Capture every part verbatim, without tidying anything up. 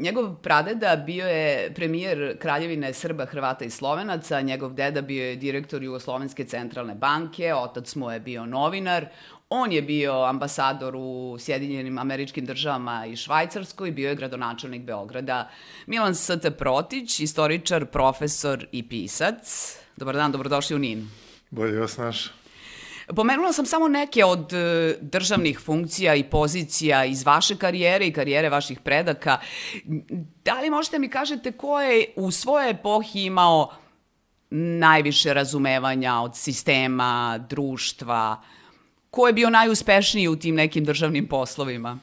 njegov pradeda bio je premijer Kraljevine Srba, Hrvata i Slovenaca, njegov deda bio je direktor Jugoslovenske centralne banke, otac mu je bio novinar, on je bio ambasador u Sjedinjenim Američkim Državama i Švajcarskoj, bio je gradonačelnik Beograda. Milan S T Protić, istoričar, profesor i pisac. Dobar dan, dobrodošli u Nin. Bolje vas naš. Pomenula sam samo neke od državnih funkcija i pozicija iz vaše karijere i karijere vaših predaka. Da li možete mi kažete ko je u svojoj epohi imao najviše razumevanja od sistema, društva? Ko je bio najuspešniji u tim nekim državnim poslovima?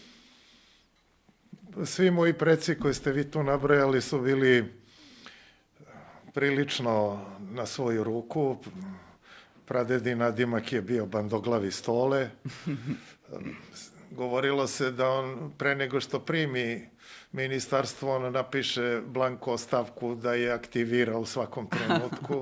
Svi moji preci koji ste vi tu nabrojali su bili prilično na svoju ruku. Pradedi nadimak je bio Bandoglavi Stole. Govorilo se da on pre nego što primi ministarstvo, on napiše blanko ostavku da je aktivira u svakom trenutku.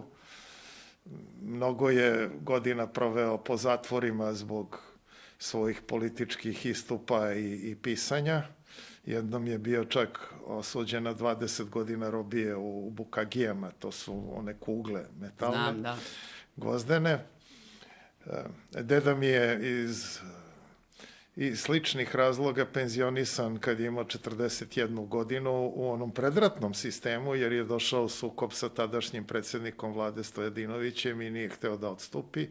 Mnogo je godina proveo po zatvorima zbog svojih političkih istupa i, i pisanja. Jednom je bio čak osuđen na dvadeset godina robije u bukagijama, to su one kugle metalne. Znam, da. Gvozdene. Deda mi je iz, iz sličnih razloga penzionisan kad je imao četrdeset jednu godinu u onom predratnom sistemu, jer je došao u sukob sa tadašnjim predsjednikom vlade Stojadinovićem i nije hteo da odstupi.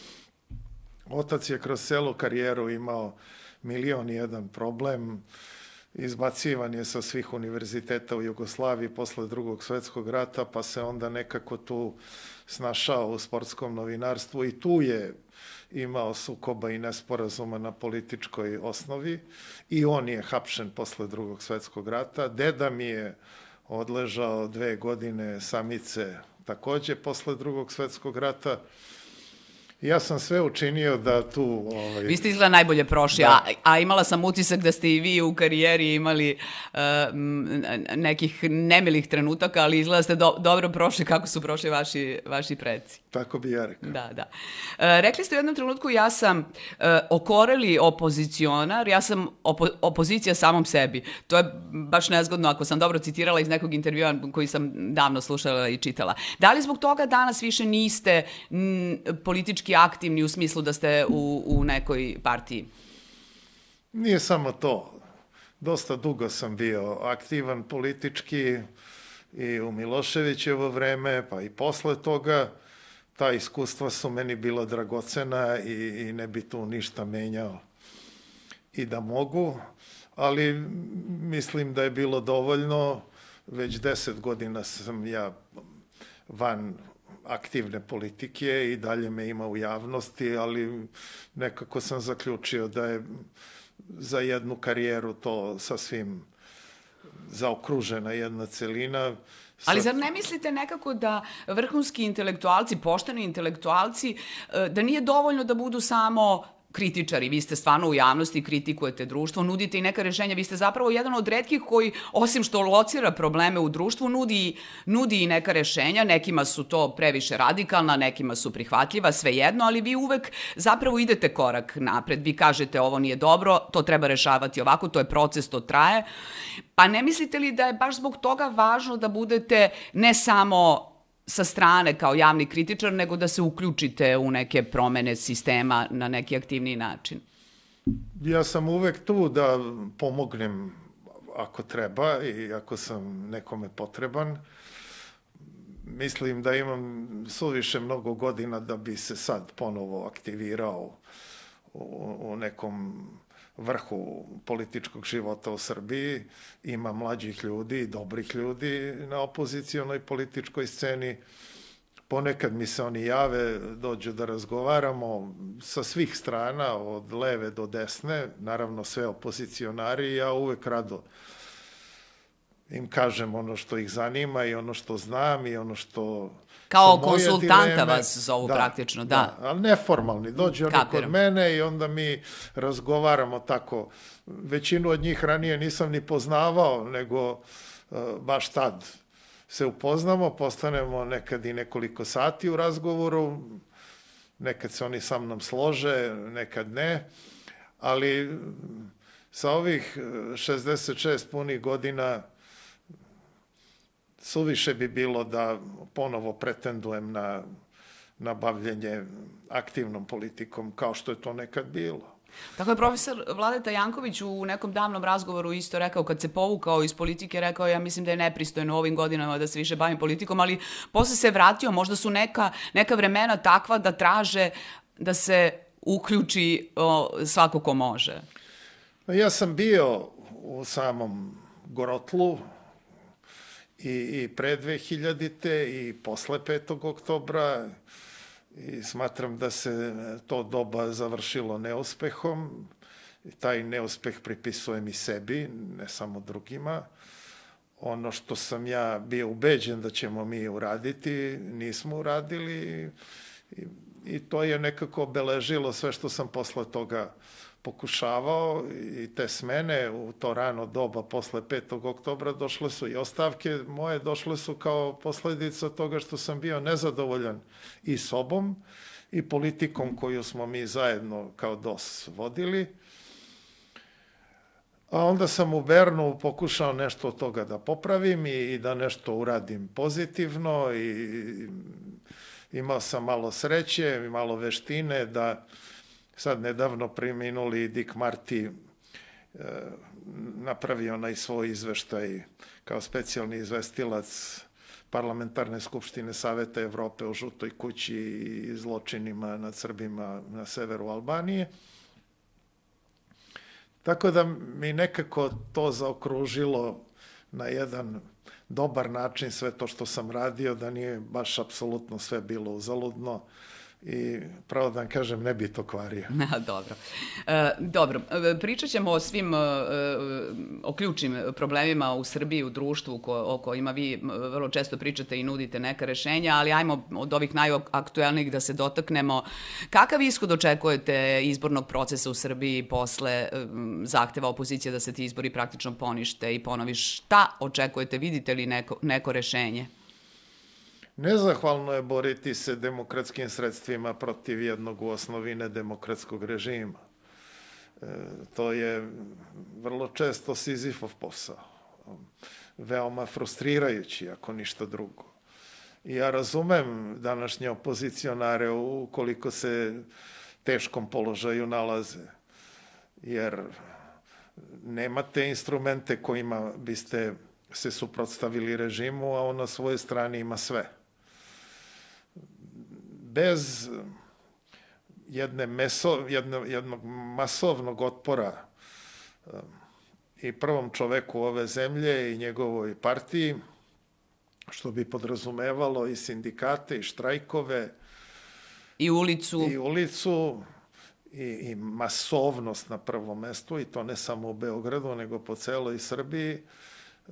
Otac je kroz celu karijeru imao milion i jedan problem. Izbacivan je sa svih univerziteta u Jugoslaviji posle drugog svetskog rata, pa se onda nekako tu snašao u sportskom novinarstvu i tu je imao sukoba i nesporazuma na političkoj osnovi i on je hapšen posle drugog svetskog rata. Deda mi je odležao dve godine samice takođe posle drugog svetskog rata. Ja sam sve učinio da tu... Ovaj, vi ste izgleda najbolje prošli, a, a imala sam utisak da ste i vi u karijeri imali uh, nekih nemilih trenutaka, ali izgleda ste do, dobro prošli kako su prošli vaši, vaši preci. Tako bi ja rekao. Da, da. Uh, rekli ste u jednom trenutku, ja sam uh, okoreli opozicionar, ja sam opo, opozicija samom sebi. To je baš nezgodno ako sam dobro citirala iz nekog intervjua koji sam davno slušala i čitala. Da li zbog toga danas više niste m, politički aktivni u smislu da ste u, u nekoj partiji? Nije samo to. Dosta dugo sam bio aktivan politički i u Miloševićevo vreme, pa i posle toga. Ta iskustva su meni bila dragocena i, i ne bi tu ništa menjao i da mogu, ali mislim da je bilo dovoljno. Već deset godina sam ja van aktivne politike i dalje me ima u javnosti, ali nekako sam zaključio da je za jednu karijeru to sasvim zaokružena jedna celina. Ali zar ne mislite nekako da vrhunski intelektualci, pošteni intelektualci, da nije dovoljno da budu samo kritičari? Vi ste stvarno u javnosti, kritikujete društvo, nudite i neka rešenja. Vi ste zapravo jedan od retkih koji, osim što locira probleme u društvu, nudi, nudi i neka rešenja. Nekima su to previše radikalna, nekima su prihvatljiva, svejedno, ali vi uvek zapravo idete korak napred. Vi kažete ovo nije dobro, to treba rešavati ovako, to je proces, to traje. Pa ne mislite li da je baš zbog toga važno da budete ne samo sa strane kao javni kritičar, nego da se uključite u neke promene sistema na neki aktivniji način? Ja sam uvek tu da pomognem ako treba i ako sam nekome potreban. Mislim da imam suviše mnogo godina da bi se sad ponovo aktivirao u, u nekom vrhu političkog života u Srbiji. Ima mlađih ljudi, dobrih ljudi na opozicijonoj političkoj sceni. Ponekad mi se oni jave, dođu da razgovaramo sa svih strana, od leve do desne, naravno sve opozicionari, ja uvek rado im kažem ono što ih zanima i ono što znam i ono što... Kao konsultanta vas zovu praktično, da. Da, ali neformalni. Dođe oni kod mene i onda mi razgovaramo tako. Većinu od njih ranije nisam ni poznavao, nego baš tad se upoznamo, postanemo nekad i nekoliko sati u razgovoru, nekad se oni sa mnom slože, nekad ne, ali sa ovih šezdeset šest punih godina suviše bi bilo da ponovo pretendujem na, na bavljenje aktivnom politikom, kao što je to nekad bilo. Tako je profesor Vladeta Janković u nekom davnom razgovoru isto rekao, kad se povukao iz politike, rekao ja mislim da je nepristojno u ovim godinama da se više bavim politikom, ali posle se vratio, možda su neka, neka vremena takva da traže da se uključi o, svako ko može. Ja sam bio u samom grotlu i, i pre dve hiljadite i posle petog oktobra i smatram da se to doba završilo neuspehom. Taj neuspeh pripisujem i sebi, ne samo drugima. Ono što sam ja bio ubeđen da ćemo mi uraditi, nismo uradili i, i to je nekako obeležilo sve što sam posle toga pokušavao i te smene u to rano doba posle petog oktobra došle su i ostavke moje, došle su kao posledica toga što sam bio nezadovoljan i sobom i politikom koju smo mi zajedno kao D O S vodili. A onda sam u Bernu pokušao nešto od toga da popravim i, i da nešto uradim pozitivno i imao sam malo sreće i malo veštine da sad nedavno preminuli Dick Marty e, napravio onaj svoj izveštaj kao specijalni izvestilac Parlamentarne skupštine Saveta Evrope o Žutoj kući i zločinima nad Srbima na severu Albanije. Tako da mi nekako to zaokružilo na jedan dobar način sve to što sam radio, da nije baš apsolutno sve bilo uzaludno. I pravo da vam kažem, ne bi to kvario. Dobro. E, dobro, pričat ćemo o svim, e, o ključnim problemima u Srbiji, u društvu ko, o kojima vi vrlo često pričate i nudite neka rešenja, ali ajmo od ovih najaktuelnijih da se dotaknemo. Kakav ishod očekujete izbornog procesa u Srbiji posle e, zahteva opozicije da se ti izbori praktično ponište i ponovi? Šta očekujete? Vidite li neko, neko rešenje? Nezahvalno je boriti se demokratskim sredstvima protiv jednog u osnovi nedemokratskog režima. E, to je vrlo često Sizifov posao. Veoma frustrirajući, ako ništa drugo. I ja razumem današnje opozicionare ukoliko se teškom položaju nalaze. Jer nemate instrumente kojima biste se suprotstavili režimu, a on na svojoj strani ima sve. Bez jedne meso, jedno, jednog masovnog otpora um, i prvom čoveku ove zemlje i njegovoj partiji, što bi podrazumevalo i sindikate i štrajkove i ulicu i ulicu i, i masovnost na prvom mestu, i to ne samo u Beogradu nego po celoj Srbiji, um,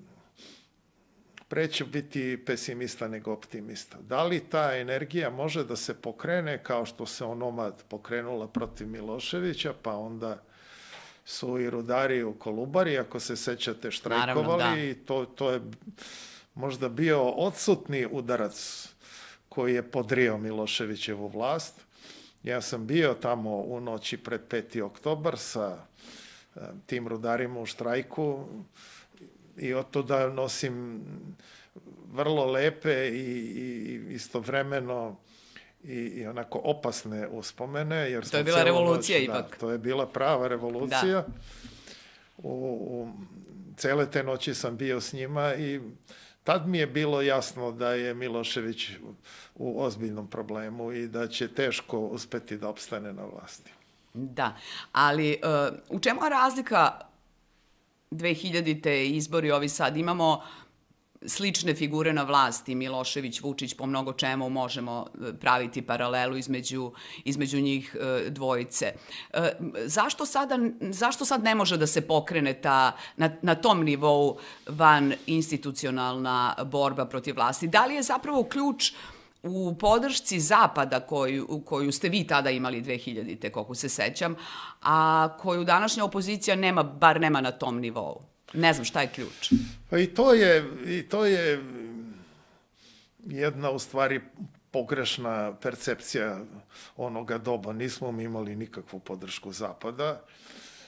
pre će biti pesimista nego optimista. Da li ta energija može da se pokrene kao što se onomad pokrenula protiv Miloševića, pa onda su i rudari u Kolubari, ako se sećate, štrajkovali. Naravno, da. I to, to je možda bio odsutni udarac koji je podrio Miloševićevu vlast. Ja sam bio tamo u noći pred peti oktobar sa tim rudarima u štrajku i od toga nosim vrlo lepe i, i istovremeno i, i onako opasne uspomene. Jer to je bila revolucija noć, ipak. Da, to je bila prava revolucija. Da. U, u, cele te noći sam bio s njima i tad mi je bilo jasno da je Milošević u, u ozbiljnom problemu i da će teško uspeti da opstane na vlasti. Da, ali uh, u čemu je razlika dve hiljadite izbori ovi sad? Imamo slične figure na vlasti, Milošević, Vučić, po mnogo čemu možemo praviti paralelu između, između njih dvojice. Zašto, sada, zašto sad ne može da se pokrene ta, na, na tom nivou van institucionalna borba protiv vlasti? Da li je zapravo ključ u podršci Zapada koju, koju ste vi tada imali dve hiljadite, koliko se sećam, a koju današnja opozicija nema, bar nema na tom nivou? Ne znam šta je ključ. Pa i to je, i to je jedna u stvari pogrešna percepcija onoga doba. Nismo mi imali nikakvu podršku Zapada.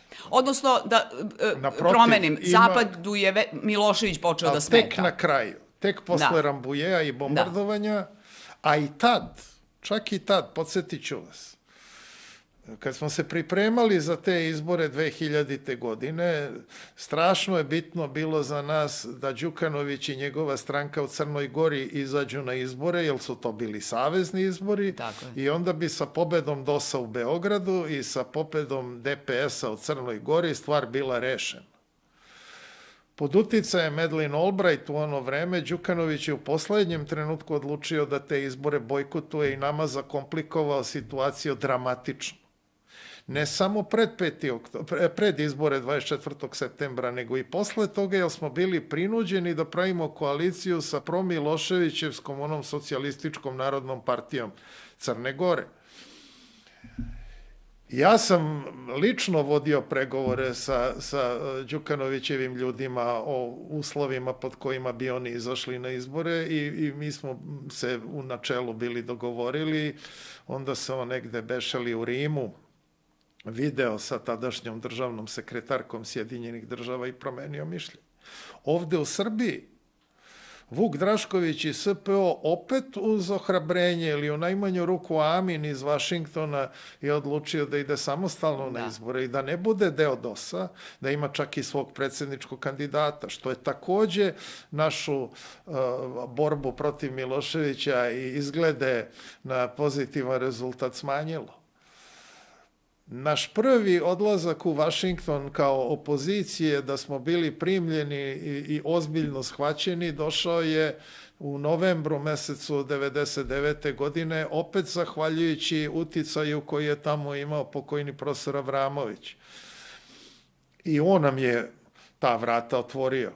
Odnosno, da Naprotiv, promenim, ima... Zapadu je ve... Milošević počeo da smeta. Tek na kraju, tek posle da. Rambujea i bombardovanja, da. A i tad, čak i tad, podsjetit ću vas, kad smo se pripremali za te izbore dve hiljadite. godine, strašno je bitno bilo za nas da Đukanović i njegova stranka u Crnoj Gori izađu na izbore, jer su to bili savezni izbori, i onda bi sa pobedom D O S-a u Beogradu i sa pobedom D P S-a u Crnoj Gori stvar bila rešena. Pod uticajem Madeleine Albright u ono vreme, Đukanović je u poslednjem trenutku odlučio da te izbore bojkotuje i nama zakomplikovao situaciju dramatično. Ne samo pred, peti oktober, pred izbore dvadeset četvrtog septembra, nego i posle toga, jer smo bili prinuđeni da pravimo koaliciju sa promiloševićevskom, onom socijalističkom narodnom partijom Crne Gore. Ja sam lično vodio pregovore sa, sa Đukanovićevim ljudima o uslovima pod kojima bi oni izašli na izbore i, i mi smo se u načelu bili dogovorili. Onda se on negde bešali u Rimu, video sa tadašnjom državnom sekretarkom Sjedinjenih država i promenio mišljenje. Ovde u Srbiji Vuk Drašković i S P O opet uz ohrabrenje ili u najmanju ruku Amin iz Vašingtona je odlučio da ide samostalno na izbore i da ne bude deo D O S-a, da ima čak i svog predsjedničkog kandidata, što je takođe našu uh, borbu protiv Miloševića i izglede na pozitivan rezultat smanjilo. Naš prvi odlazak u Vašington kao opozicije, da smo bili primljeni i, i ozbiljno shvaćeni, došao je u novembru mesecu devedeset devete. godine, opet zahvaljujući uticaju koji je tamo imao pokojni profesor Avramović. I on nam je ta vrata otvorio.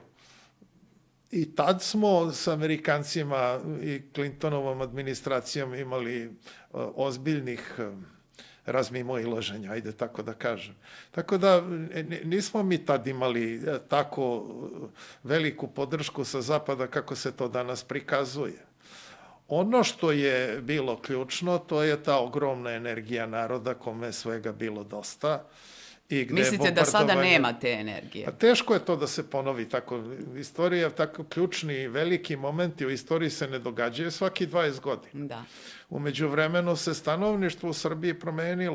I tad smo s Amerikancima i Clintonovom administracijom imali uh, ozbiljnih uh, razmimoilaženja, ajde tako da kažem. Tako da nismo mi tad imali tako veliku podršku sa zapada kako se to danas prikazuje. Ono što je bilo ključno, to je ta ogromna energija naroda kome je svega bilo dosta. I gde mislite da sada nema te energije? A teško je to da se ponovi tako. Istorija, tako ključni veliki momenti u istoriji se ne događaju svaki dvadeset godina. Da. U međuvremenu se stanovništvo u Srbiji promenilo.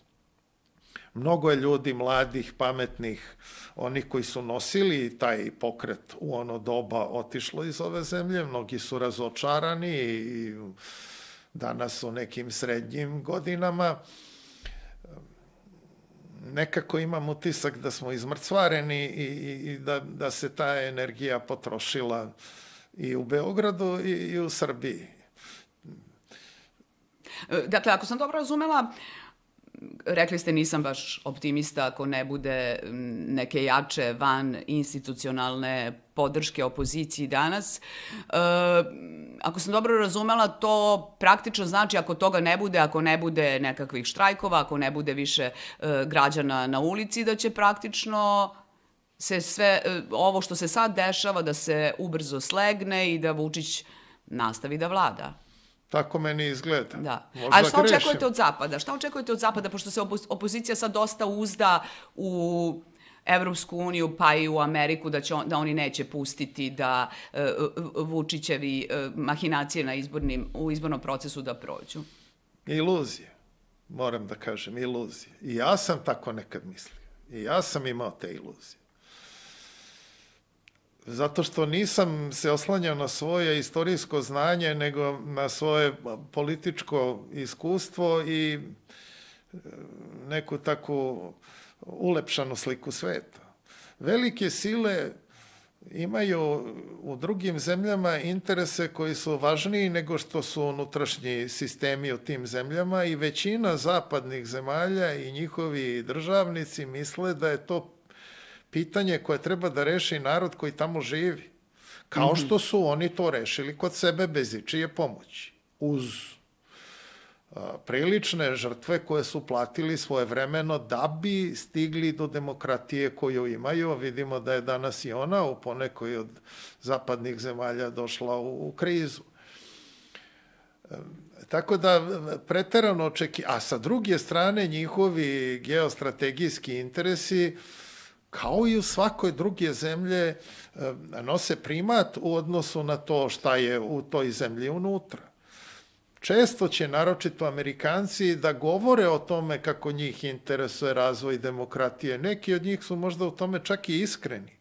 Mnogo je ljudi mladih, pametnih, onih koji su nosili taj pokret u ono doba otišlo iz ove zemlje, mnogi su razočarani i danas u nekim srednjim godinama. Nekako imam utisak da smo izmrcvareni i, i, i da, da se ta energija potrošila i u Beogradu i, i u Srbiji. Dakle, ako sam dobro razumela, rekli ste nisam baš optimista ako ne bude neke jače van institucionalne podrške opoziciji danas. E, ako sam dobro razumela, to praktično znači ako toga ne bude, ako ne bude nekakvih štrajkova, ako ne bude više e, građana na ulici, da će praktično se sve e, ovo što se sad dešava da se ubrzo slegne i da Vučić nastavi da vlada. Tako meni izgleda. Da. A šta očekujete od Zapada? Šta očekujete od Zapada, pošto se opozicija sad dosta uzda u Evropsku uniju, pa i u Ameriku, da, će on, da oni neće pustiti da uh, Vučićevi uh, mahinacije na izbornim, u izbornom procesu da prođu? Iluzije. Moram da kažem, iluzije. I ja sam tako nekad mislio. I ja sam imao te iluzije. Zato što nisam se oslanjao na svoje istorijsko znanje, nego na svoje političko iskustvo i neku takvu ulepšanu sliku sveta. Velike sile imaju u drugim zemljama interese koji su važniji nego što su unutrašnji sistemi u tim zemljama i većina zapadnih zemalja i njihovi državnici misle da je to pitanje koje treba da reši narod koji tamo živi. Kao što su oni to rešili kod sebe bez ičije pomoći. Uz a, prilične žrtve koje su platili svojevremeno da bi stigli do demokratije koju imaju. Vidimo da je danas i ona u ponekoj od zapadnih zemalja došla u, u krizu. tako da preterano očeki... A sa druge strane, njihovi geostrategijski interesi, kao i u svakoj druge zemlje, nose primat u odnosu na to šta je u toj zemlji unutra. Često će, naročito Amerikanci, da govore o tome kako njih interesuje razvoj demokratije. Neki od njih su možda u tome čak i iskreni.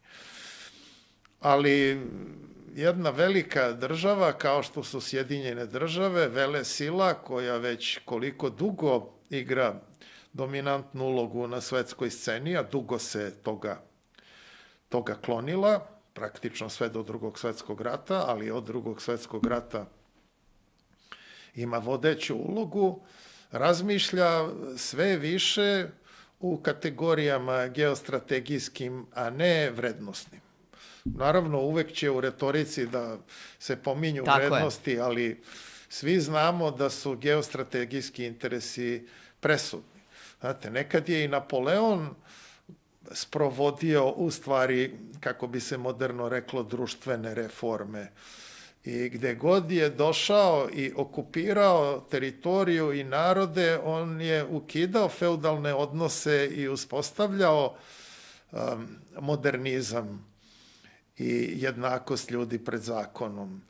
Ali jedna velika država, kao što su Sjedinjene države, velesila koja već koliko dugo igra dominantnu ulogu na svetskoj sceni, a dugo se toga, toga klonila, praktično sve do drugog svetskog rata, ali od drugog svetskog rata ima vodeću ulogu, razmišlja sve više u kategorijama geostrategijskim, a ne vrednostnim. Naravno, uvek će u retorici da se pominju Tako vrednosti, je. ali svi znamo da su geostrategijski interesi presudni. Znate, nekad je i Napoleon sprovodio u stvari, kako bi se moderno reklo, društvene reforme. I gde god je došao i okupirao teritoriju i narode, on je ukidao feudalne odnose i uspostavljao um, modernizam i jednakost ljudi pred zakonom.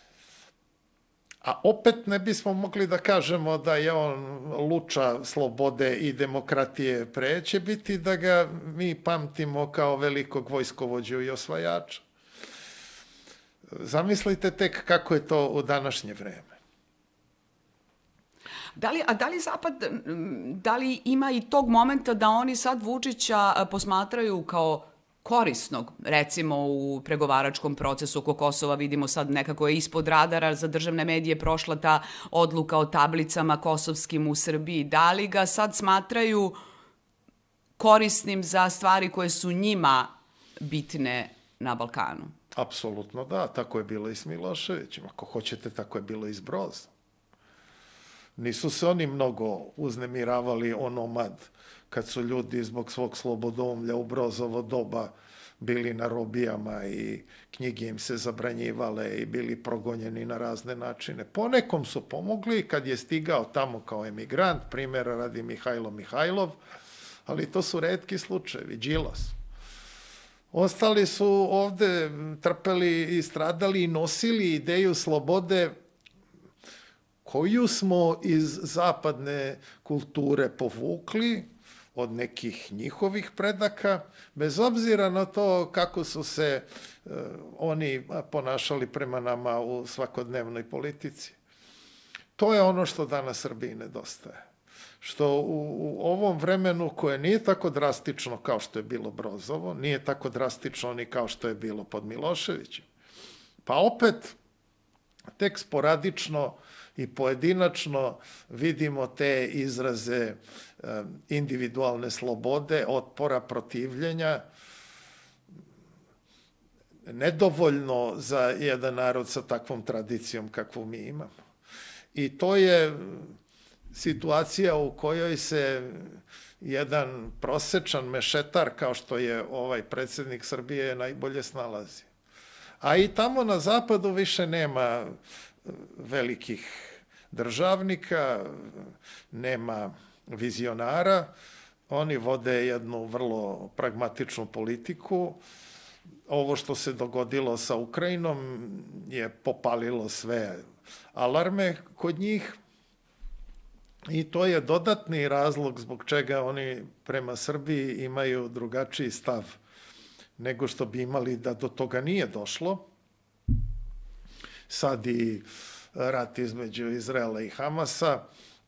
A opet ne bismo mogli da kažemo da je on luča slobode i demokratije pre, će biti da ga mi pamtimo kao velikog vojskovođu i osvajača. Zamislite tek kako je to u današnje vreme. Da li, a da li Zapad, da li ima i tog momenta da oni sad Vučića posmatraju kao korisnog, recimo u pregovaračkom procesu oko Kosova, vidimo sad nekako je ispod radara za državne medije prošla ta odluka o tablicama kosovskim u Srbiji. Da li ga sad smatraju korisnim za stvari koje su njima bitne na Balkanu? Apsolutno da, tako je bilo i s Miloševićem. Ako hoćete, tako je bilo i s Brozom. Nisu se oni mnogo uznemiravali onomad kad su ljudi zbog svog slobodomlja u Brozovo doba bili na robijama i knjige im se zabranjivale i bili progonjeni na razne načine. Ponekom su pomogli kad je stigao tamo kao emigrant, primjera radi Mihajlo Mihajlov, ali to su retki slučajevi, Đilas. Ostali su ovde trpeli i stradali i nosili ideju slobode koju smo iz zapadne kulture povukli od nekih njihovih predaka, bez obzira na to kako su se uh, oni ponašali prema nama u svakodnevnoj politici. To je ono što danas Srbiji nedostaje. Što u, u ovom vremenu koje nije tako drastično kao što je bilo Brozovo, nije tako drastično ni kao što je bilo pod Miloševićem. Pa opet, tek sporadično i pojedinačno vidimo te izraze individualne slobode, otpora, protivljenja, nedovoljno za jedan narod sa takvom tradicijom kakvu mi imamo. I to je situacija u kojoj se jedan prosečan mešetar, kao što je ovaj predsjednik Srbije, najbolje snalazi. A i tamo na zapadu više nema velikih državnika, nema vizionara, oni vode jednu vrlo pragmatičnu politiku. Ovo što se dogodilo sa Ukrajinom je popalilo sve alarme kod njih i to je dodatni razlog zbog čega oni prema Srbiji imaju drugačiji stav nego što bi imali da do toga nije došlo. Sad i rat između Izraela i Hamasa.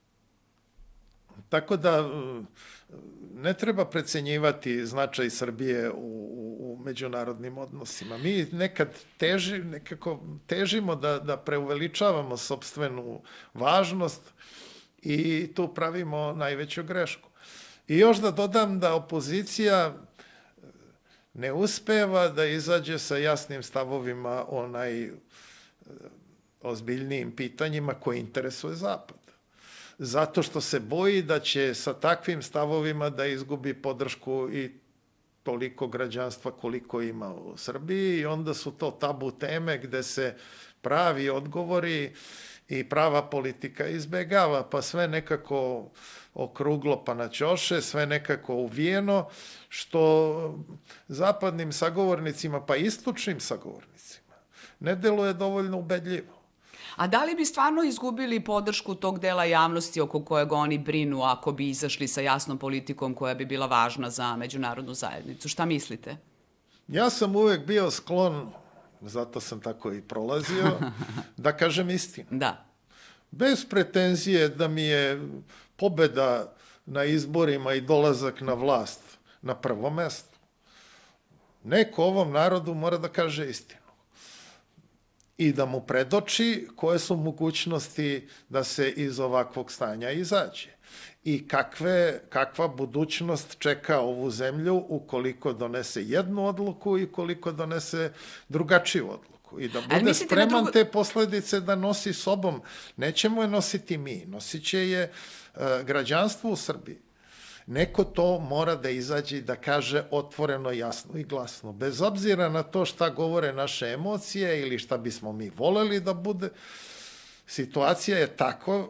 Tako da ne treba precenjivati značaj Srbije u, u, u međunarodnim odnosima. Mi nekad teži, nekako težimo da, da preuveličavamo sopstvenu važnost i tu pravimo najveću grešku. I još da dodam da opozicija ne uspeva da izađe sa jasnim stavovima o najozbiljnijim pitanjima koje interesuje Zapad. Zato što se boji da će sa takvim stavovima da izgubi podršku i toliko građanstva koliko ima u Srbiji i onda su to tabu teme gde se pravi odgovori i prava politika izbegava, pa sve nekako okruglo pa na ćoše, sve nekako uvijeno, što zapadnim sagovornicima, pa istočnim sagovornicima, ne deluje dovoljno ubedljivo. A da li bi stvarno izgubili podršku tog dela javnosti oko kojeg oni brinu ako bi izašli sa jasnom politikom koja bi bila važna za međunarodnu zajednicu? Šta mislite? Ja sam uvek bio sklon, zato sam tako i prolazio, da kažem istinu. Da. Bez pretenzije da mi je pobeda na izborima i dolazak na vlast na prvom mestu. Neko ovom narodu mora da kaže istinu. I da mu predoči koje su mogućnosti da se iz ovakvog stanja izađe. I kakve, kakva budućnost čeka ovu zemlju ukoliko donese jednu odluku i koliko donese drugačiju odluku. I da bude spreman drugo... te posledice da nosi sobom. Nećemo je nositi mi, nosit će je uh, građanstvo u Srbiji. Neko to mora da izađe i da kaže otvoreno, jasno i glasno. Bez obzira na to šta govore naše emocije ili šta bismo mi voleli da bude, situacija je tako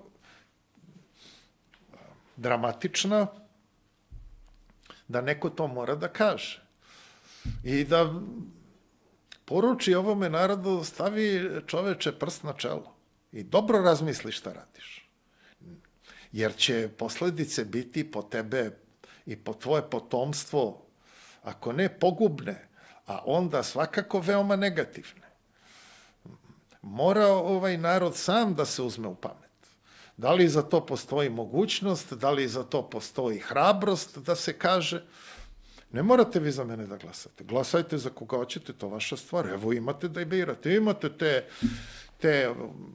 dramatična da neko to mora da kaže. I da poruči ovome narodu, stavi čoveče prst na čelo i dobro razmisli šta radiš. Jer će posledice biti po tebe i po tvoje potomstvo, ako ne pogubne, a onda svakako veoma negativne. Mora ovaj narod sam da se uzme u pamet. Da li za to postoji mogućnost, da li za to postoji hrabrost da se kaže, ne morate vi za mene da glasate. Glasajte za koga hoćete, to vaša stvar. Evo imate da i birate. Imate te... te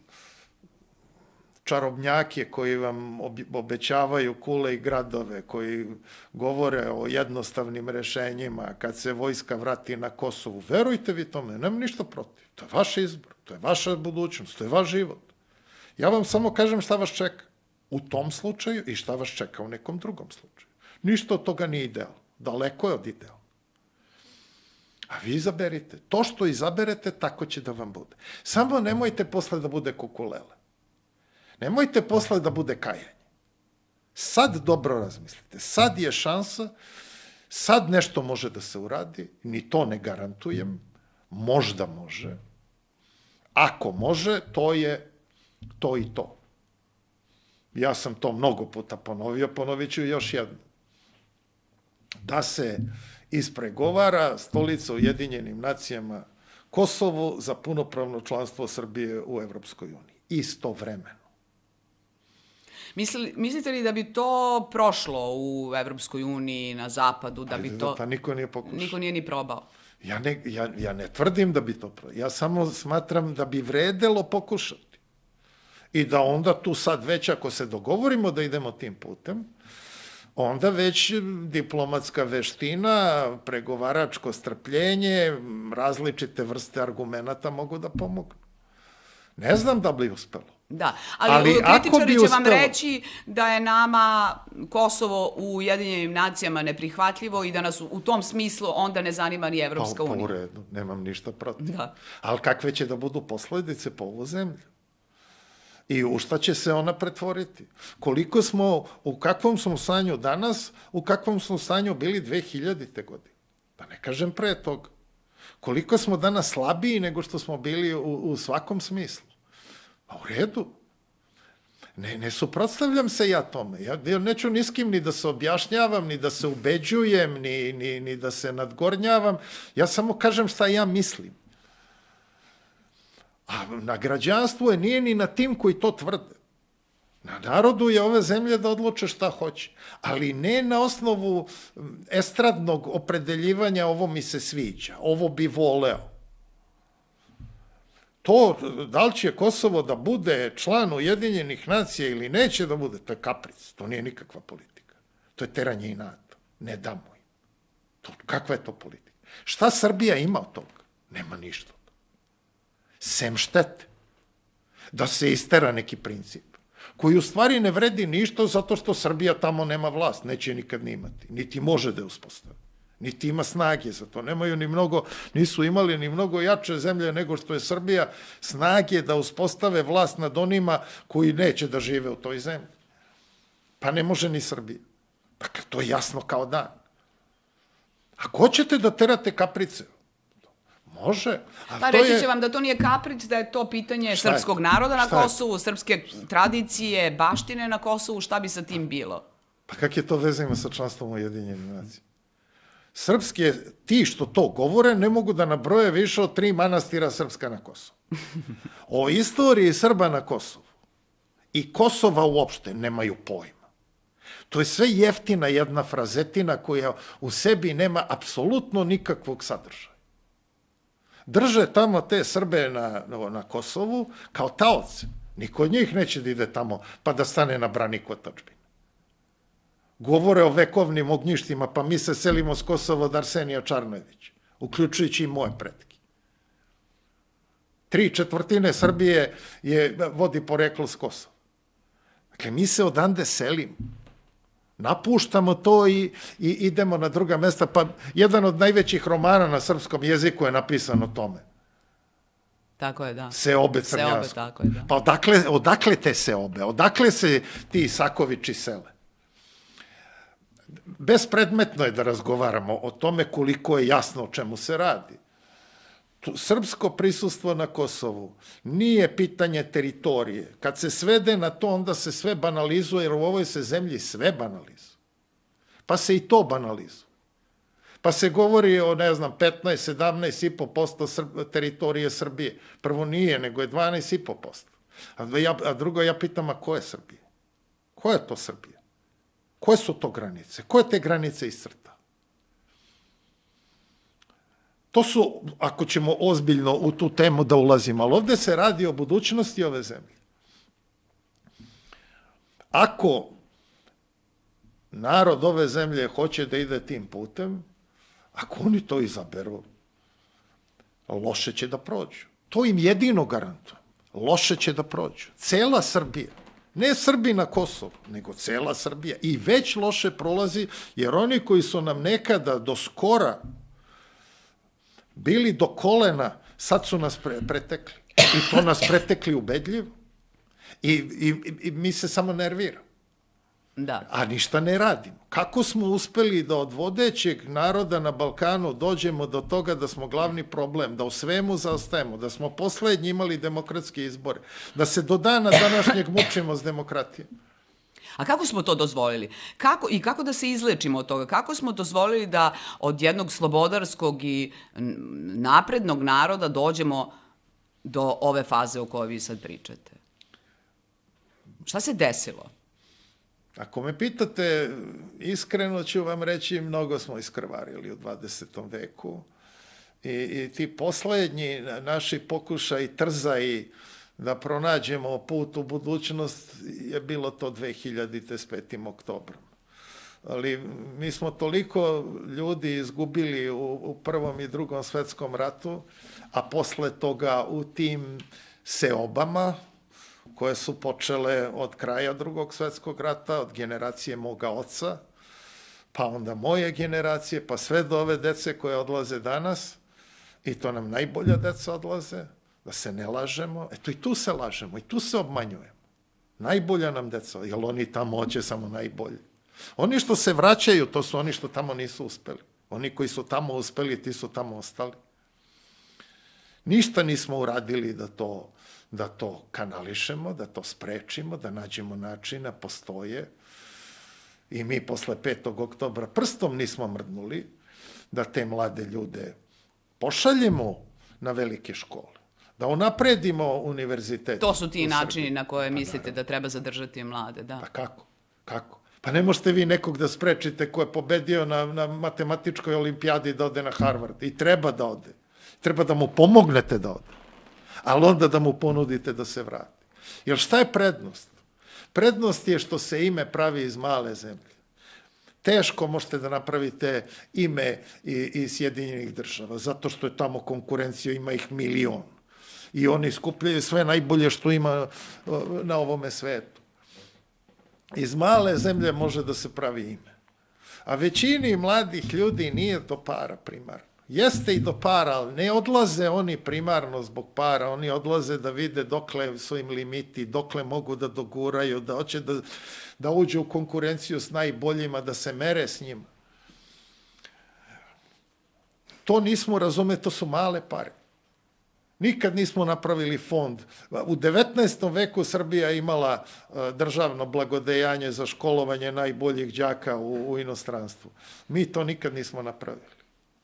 čarobnjake koji vam obećavaju kule i gradove, koji govore o jednostavnim rešenjima, kad se vojska vrati na Kosovu. Verujte vi tome, nema ništa protiv. To je vaš izbor, to je vaša budućnost, to je vaš život. Ja vam samo kažem šta vas čeka u tom slučaju i šta vas čeka u nekom drugom slučaju. Ništa od toga nije ideal. Daleko je od ideala. A vi izaberite. To što izaberete, tako će da vam bude. Samo nemojte posle da bude kukulele. Nemojte posle da bude kajanje. Sad dobro razmislite. Sad je šansa, sad nešto može da se uradi, ni to ne garantujem, možda može. Ako može, to je to i to. Ja sam to mnogo puta ponovio, ponovit ću još jedno. Da se ispregovara stolica Ujedinjenim nacijama Kosovu za punopravno članstvo Srbije u Evropskoj uniji. Istovremeno. Misli, mislite li da bi to prošlo u Evropskoj uniji, na zapadu, da bi to... Pa niko nije pokušao. Niko nije ni probao. Ja ne, ja, ja ne tvrdim da bi to probao. Ja samo smatram da bi vredelo pokušati. I da onda tu sad već, ako se dogovorimo da idemo tim putem, onda već diplomatska veština, pregovaračko strpljenje, različite vrste argumenata mogu da pomognu. Ne znam da bi uspelo. Da, ali, ali kritičari će vam reći da je nama Kosovo u Ujedinjenim nacijama neprihvatljivo i da nas u tom smislu onda ne zanima ni Evropska unija. Pa u redu, nemam ništa protiv. Da. Ali kakve će da budu posledice po ovu zemlju? I u šta će se ona pretvoriti? Koliko smo, u kakvom smo stanju danas, u kakvom smo stanju bili dve hiljadite godine? Pa ne kažem pre toga. Koliko smo danas slabiji nego što smo bili u, u svakom smislu? A u redu. Ne, ne suprotstavljam se ja tome. Ja, ja neću ni s kim ni da se objašnjavam, ni da se ubeđujem, ni, ni, ni da se nadgornjavam. Ja samo kažem šta ja mislim. A na građanstvu je nije ni na tim koji to tvrde. Na narodu je ove zemlje da odluče šta hoće. Ali ne na osnovu estradnog opredeljivanja ovo mi se sviđa, ovo bi voleo. To, da li će Kosovo da bude član Ujedinjenih nacija ili neće da bude, to je kapric, to nije nikakva politika. To je teranje i NATO. Ne damo im. To, kakva je to politika? Šta Srbija ima od toga? Nema ništa. Sem štete. Da se istera neki princip, koji u stvari ne vredi ništa zato što Srbija tamo nema vlast, neće nikad ni imati, niti može da je uspostavi. Niti ima snage za to. Nemaju ni mnogo, nisu imali ni mnogo jače zemlje nego što je Srbija, snage da uspostave vlast nad onima koji neće da žive u toj zemlji. Pa ne može ni Srbija. Dakle, to je jasno kao dan. Ako hoćete da terate kaprice, može. Pa reći će vam da to nije kapric, da je to pitanje srpskog naroda na Kosovu, srpske tradicije, baštine na Kosovu, šta bi sa tim bilo? Pa kak je to vezano sa članstvom u Ujedinjenim nacijama? Srpske, ti što to govore, ne mogu da nabroje više od tri manastira srpska na Kosovu. O istoriji Srba na Kosovu i Kosova uopšte nemaju pojma. To je sve jeftina jedna frazetina koja u sebi nema apsolutno nikakvog sadržaja. Drže tamo te Srbe na, na Kosovu kao taoce. Niko od njih neće da ide tamo pa da stane na branik otadžbine. Govore o vekovnim ognjištima, pa mi se selimo s Kosova od Arsenija Čarnojevića, uključujući i moje pretke. Tri četvrtine Srbije je, vodi poreklo s Kosova. Dakle, mi se odande selimo. Napuštamo to i, i idemo na druga mesta. Pa jedan od najvećih romana na srpskom jeziku je napisan o tome. Tako je, da. Seobe Crnjansko. Seobe, tako je, da. Pa odakle, odakle te seobe? Odakle se ti Isakovići sele? Bespredmetno je da razgovaramo o tome koliko je jasno o čemu se radi. Srpsko prisustvo na Kosovu nije pitanje teritorije. Kad se svede na to, onda se sve banalizuje, jer u ovoj se zemlji sve banalizuje. Pa se i to banalizuje. Pa se govori o, ne znam, petnaest, sedamnaest i po posto teritorije Srbije. Prvo nije, nego je dvanaest i po posto. A, ja, a drugo, ja pitam, a ko je Srbije? Ko je to Srbija? Koje su to granice? Koje te granice iscrta? To su, ako ćemo ozbiljno u tu temu da ulazimo, ali ovde se radi o budućnosti ove zemlje. Ako narod ove zemlje hoće da ide tim putem, ako oni to izaberu, loše će da prođu. To im jedino garantuje. Loše će da prođu. Cela Srbija. Ne Srbi na Kosovu, nego cela Srbija. I već loše prolazi, jer oni koji su nam nekada do skora bili do kolena, sad su nas pre, pretekli. I to nas pretekli ubedljivo. I, i, i mi se samo nerviramo. Da. A ništa ne radimo. Kako smo uspeli da od vodećeg naroda na Balkanu dođemo do toga da smo glavni problem, da u svemu zaostajemo, da smo poslednji imali demokratske izbore, da se do dana današnjeg mučimo s demokratijom? A kako smo to dozvolili? Kako, I kako da se izlečimo od toga? Kako smo dozvolili da od jednog slobodarskog i naprednog naroda dođemo do ove faze o kojoj vi sad pričate? Šta se desilo? Ako me pitate, iskreno ću vam reći, mnogo smo iskrvarili u dvadesetom veku. I, i ti poslednji naši pokušaj trzaji da pronađemo put u budućnost je bilo to dve hiljadite s petim oktobrom. Ali mi smo toliko ljudi izgubili u, u Prvom i Drugom svetskom ratu, a posle toga u tim seobama, koje su počele od kraja Drugog svetskog rata, od generacije moga oca, pa onda moje generacije, pa sve do ove dece koje odlaze danas, i to nam najbolja deca odlaze, da se ne lažemo, eto i tu se lažemo, i tu se obmanjujemo. Najbolja nam deca, jer oni tamo hoće samo najbolje. Oni što se vraćaju, to su oni što tamo nisu uspeli. Oni koji su tamo uspeli, ti su tamo ostali. Ništa nismo uradili da to da to kanališemo, da to sprečimo, da nađemo načina, postoje. I mi posle petog oktobra prstom nismo mrdnuli da te mlade ljude pošaljemo na velike škole, da unapredimo univerzitet. To su ti načini na koje mislite da treba zadržati mlade, da. Pa kako? Kako? Pa ne možete vi nekog da sprečite ko je pobedio na, na matematičkoj olimpijadi da ode na Harvard. I treba da ode. Treba da mu pomognete da ode. Ali onda da mu ponudite da se vrati. Jer šta je prednost? Prednost je što se ime pravi iz male zemlje. Teško možete da napravite ime iz Sjedinjenih država, zato što je tamo konkurencija, ima ih milion. I oni skupljaju sve najbolje što ima na ovome svetu. Iz male zemlje može da se pravi ime. A većini mladih ljudi nije do para primarno. Jeste i do para, ali ne odlaze oni primarno zbog para, oni odlaze da vide dokle su im limiti, dokle mogu da doguraju, da hoće da, da uđe u konkurenciju s najboljima, da se mere s njima. To nismo razume, to su male pare. Nikad nismo napravili fond. U devetnaestom veku Srbija imala državno blagodejanje za školovanje najboljih đaka u, u inostranstvu. Mi to nikad nismo napravili.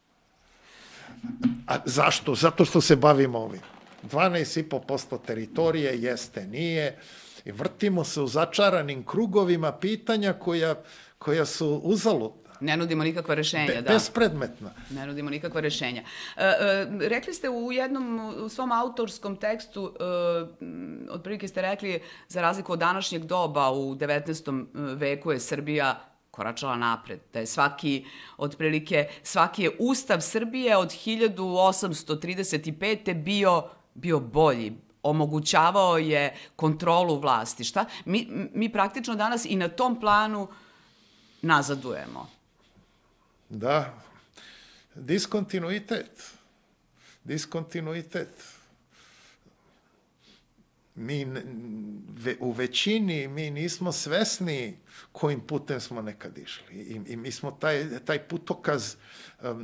A zašto? Zato što se bavimo ovim. dvanaest i po posto teritorije jeste, nije. I vrtimo se u začaranim krugovima pitanja koja, koja su uzaludna. Ne nudimo nikakva rešenja, Be, da. Bespredmetna. Ne nudimo nikakva rešenja. E, e, rekli ste u jednom, u svom autorskom tekstu, e, otprilike ste rekli, za razliku od današnjeg doba, u devetnaestom veku je Srbija koračala napred, da je svaki, otprilike, svaki je ustav Srbije od hiljadu osamsto trideset pete bio, bio bolji, omogućavao je kontrolu vlasti. Šta? Mi, mi praktično danas i na tom planu nazadujemo. Da, diskontinuitet. Diskontinuitet. Mi u većini mi nismo svesni kojim putem smo nekad išli. I, i mi smo taj, taj putokaz um,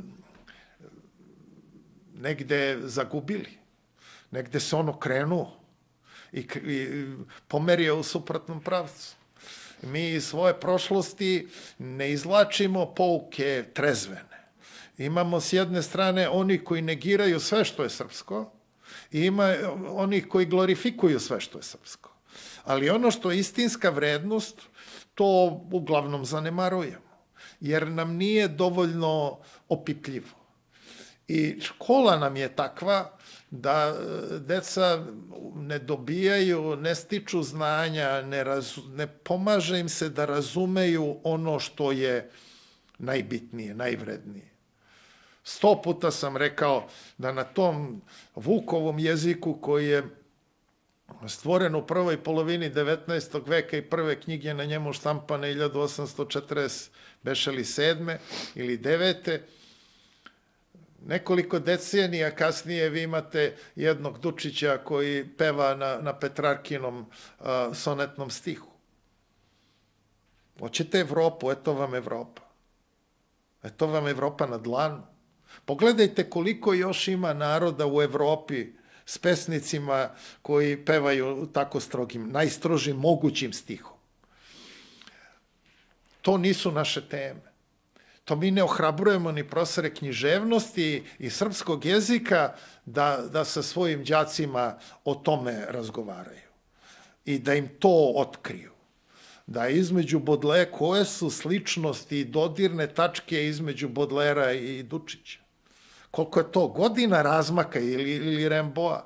negde zagubili. Negde se ono krenuo i, i pomerio u suprotnom pravcu. Mi iz svoje prošlosti ne izvlačimo pouke trezvene. Imamo s jedne strane oni koji negiraju sve što je srpsko i ima onih koji glorifikuju sve što je srpsko. Ali ono što je istinska vrednost, to uglavnom zanemarujemo, jer nam nije dovoljno opipljivo. I škola nam je takva da deca ne dobijaju, ne stiču znanja, ne, razu, ne pomaže im se da razumeju ono što je najbitnije, najvrednije. Sto puta sam rekao da na tom Vukovom jeziku koji je stvoren u prvoj polovini devetnaestog veka i prve knjige na njemu štampane hiljadu osamsto četrdeset sedme ili devete, nekoliko decenija kasnije vi imate jednog Dučića koji peva na, na Petrarkinom uh, sonetnom stihu. Hoćete Evropu, eto vam Evropa. Eto vam Evropa na dlanu. Pogledajte koliko još ima naroda u Evropi s pesnicima koji pevaju tako strogim, najstrožim mogućim stihom. To nisu naše teme. To mi ne ohrabrujemo ni profesore književnosti i srpskog jezika da, da sa svojim đacima o tome razgovaraju i da im to otkriju. Da između Bodlera, koje su sličnosti i dodirne tačke između Bodlera i Dučića. Koliko je to godina razmaka ili, ili Remboa.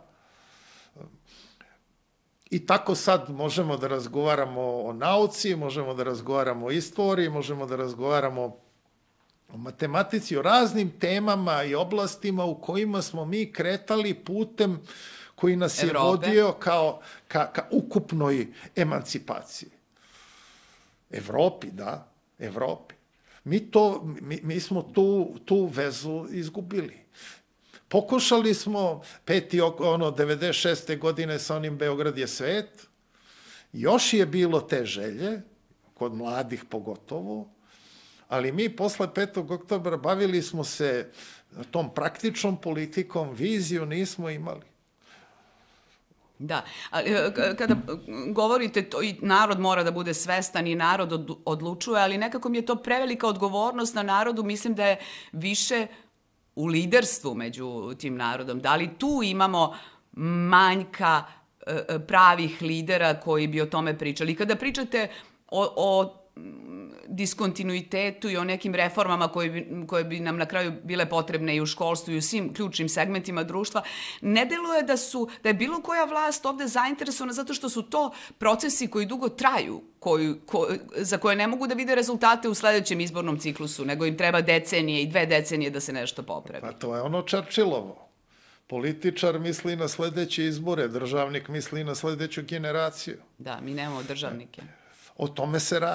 I tako sad možemo da razgovaramo o nauci, možemo da razgovaramo o istoriji, možemo da razgovaramo o matematici, o raznim temama i oblastima u kojima smo mi kretali putem koji nas je Evrope. vodio kao ka, ka ukupnoj emancipaciji. Evropi, da, Evropi. Mi, to, mi, mi smo tu, tu vezu izgubili. Pokušali smo peti, ono, devedeset šeste godine sa onim Beograd je svet. Još je bilo te želje, kod mladih pogotovo, ali mi posle petog oktobra bavili smo se tom praktičnom politikom, viziju nismo imali. Da, ali kada govorite to i narod mora da bude svestan i narod odlučuje, ali nekako mi je to prevelika odgovornost na narodu, mislim da je više u liderstvu među tim narodom. Da li tu imamo manjka pravih lidera koji bi o tome pričali? Kada pričate o, o diskontinuitetu i o nekim reformama koje bi, koje bi nam na kraju bile potrebne i u školstvu i u svim ključnim segmentima društva, ne deluje da su, da je bilo koja vlast ovde zainteresovana zato što su to procesi koji dugo traju, koji, ko, za koje ne mogu da vide rezultate u sledećem izbornom ciklusu, nego im treba decenije i dve decenije da se nešto popravi. Pa to je ono Churchillovo. Političar misli na sledeće izbore, državnik misli na sledeću generaciju. Da, mi nemamo državnike. O tome se radi.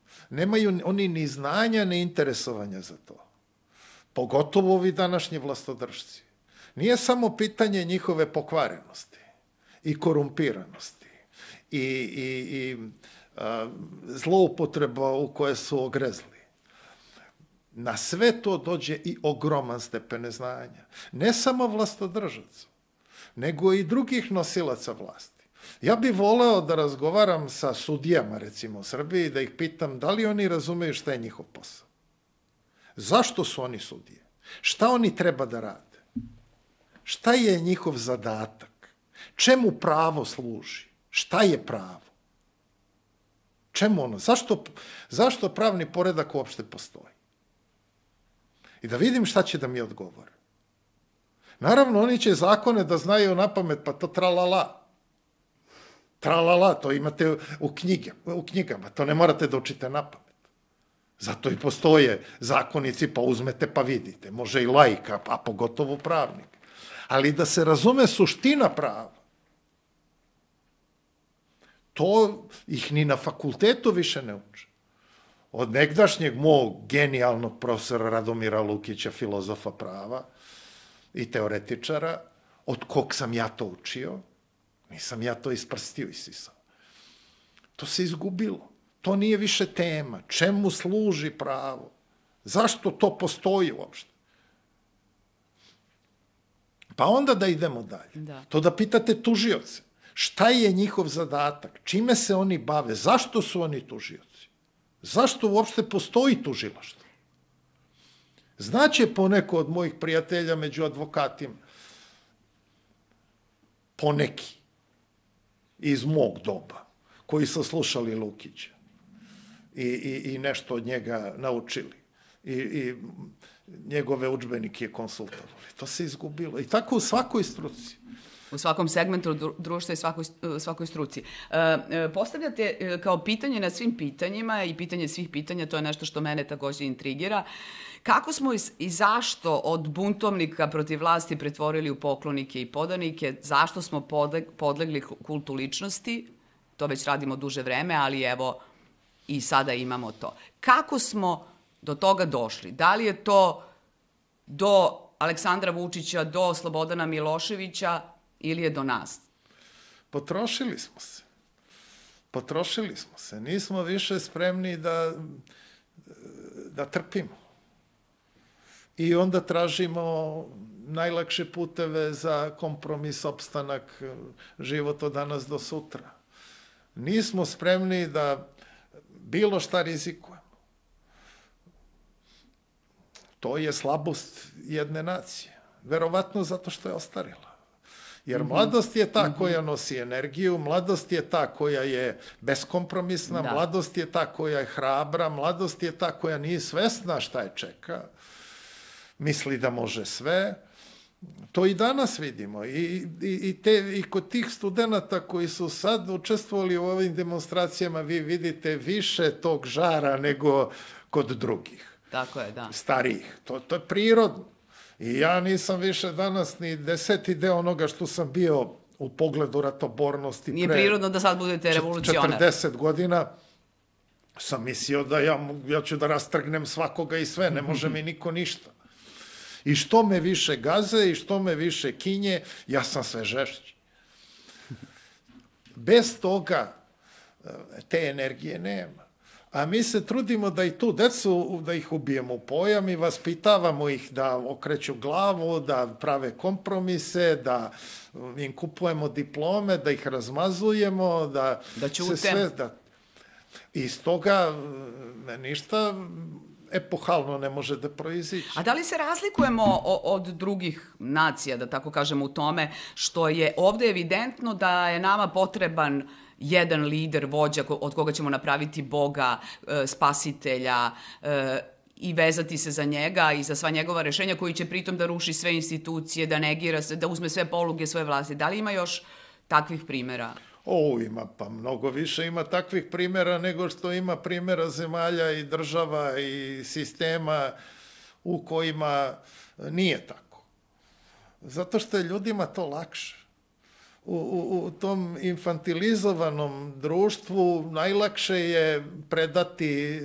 Nemaju oni ni znanja, ni interesovanja za to. Pogotovo ovi današnji vlastodržci. Nije samo pitanje njihove pokvarenosti i korumpiranosti i, i, i a, zloupotreba u koje su ogrezli. Na sve to dođe i ogroman stepen neznanja. Ne samo vlastodržaca, nego i drugih nosilaca vlasti. Ja bih voleo da razgovaram sa sudijama, recimo, u Srbiji, da ih pitam da li oni razumeju šta je njihov posao. Zašto su oni sudije? Šta oni treba da rade? Šta je njihov zadatak? Čemu pravo služi? Šta je pravo? Čemu ono? Zašto, zašto pravni poredak uopšte postoji? I da vidim šta će da mi odgovore. Naravno, oni će zakone da znaju na pamet, pa to tralala. Tralala, to imate u, knjige, u knjigama, to ne morate da učite na pamet. Zato i postoje zakonici, pa uzmete pa vidite. Može i laika, a pogotovo pravnik. Ali da se razume suština prava, to ih ni na fakultetu više ne uče. Od negdašnjeg mog genijalnog profesora Radomira Lukića, filozofa prava i teoretičara, od kog sam ja to učio, nisam ja to isprstio i sisao. To se izgubilo. To nije više tema. Čemu služi pravo? Zašto to postoji uopšte? Pa onda da idemo dalje. Da. To da pitate tužioce. Šta je njihov zadatak? Čime se oni bave? Zašto su oni tužioci? Zašto uopšte postoji tužilaštvo? Znaće poneko od mojih prijatelja među advokatima, poneki iz mog doba, koji su slušali Lukića i, i, i nešto od njega naučili i, i njegove udžbenike konsultovali. To se izgubilo. I tako u svakoj struci. U svakom segmentu društva i svakoj, svakoj struci. E, postavljate kao pitanje na svim pitanjima i pitanje svih pitanja, to je nešto što mene takođe intrigira. Kako smo i zašto od buntovnika protiv vlasti pretvorili u poklonike i podanike? Zašto smo podlegli kultu ličnosti? To već radimo duže vreme, ali evo i sada imamo to. Kako smo do toga došli? Da li je to do Aleksandra Vučića, do Slobodana Miloševića ili je do nas? Potrošili smo se. Potrošili smo se. Nismo više spremni da, da trpimo. I onda tražimo najlakše puteve za kompromis, opstanak, život od danas do sutra. Nismo spremni da bilo šta rizikujemo. To je slabost jedne nacije. Verovatno zato što je ostarila. Jer mladost je ta koja nosi energiju, mladost je ta koja je beskompromisna, da. Mladost je ta koja je hrabra, mladost je ta koja nije svesna šta je čeka, misli da može sve. To i danas vidimo. I, i, i, te, i kod tih studenta koji su sad učestvovali u ovim demonstracijama, vi vidite više tog žara nego kod drugih. Tako je, da. Starijih. To, to je prirodno. I ja nisam više danas ni deseti deo onoga što sam bio u pogledu ratobornosti. Nije pre prirodno da sad budete revolucionar. četrdeset godina sam mislio da ja, ja ću da rastrgnem svakoga i sve, ne može mi niko ništa. I što me više gaze i što me više kinje, ja sam sve žešći. Bez toga te energije nema. A mi se trudimo da i tu decu, da ih ubijemo u pojam i vaspitavamo ih da okreću glavu, da prave kompromise, da im kupujemo diplome, da ih razmazujemo, da... Da ćute. Se sve, da... Iz toga ništa epohalno ne može da proizići. A da li se razlikujemo od drugih nacija, da tako kažemo, u tome što je ovde evidentno da je nama potreban jedan lider, vođa od koga ćemo napraviti Boga, spasitelja i vezati se za njega i za sva njegova rešenja, koji će pritom da ruši sve institucije, da negira se, da uzme sve poluge svoje vlasti. Da li ima još takvih primera? O, ima, pa mnogo više ima takvih primjera nego što ima primjera zemalja i država i sistema u kojima nije tako. Zato što je ljudima to lakše. u, u, u tom infantilizovanom društvu najlakše je predati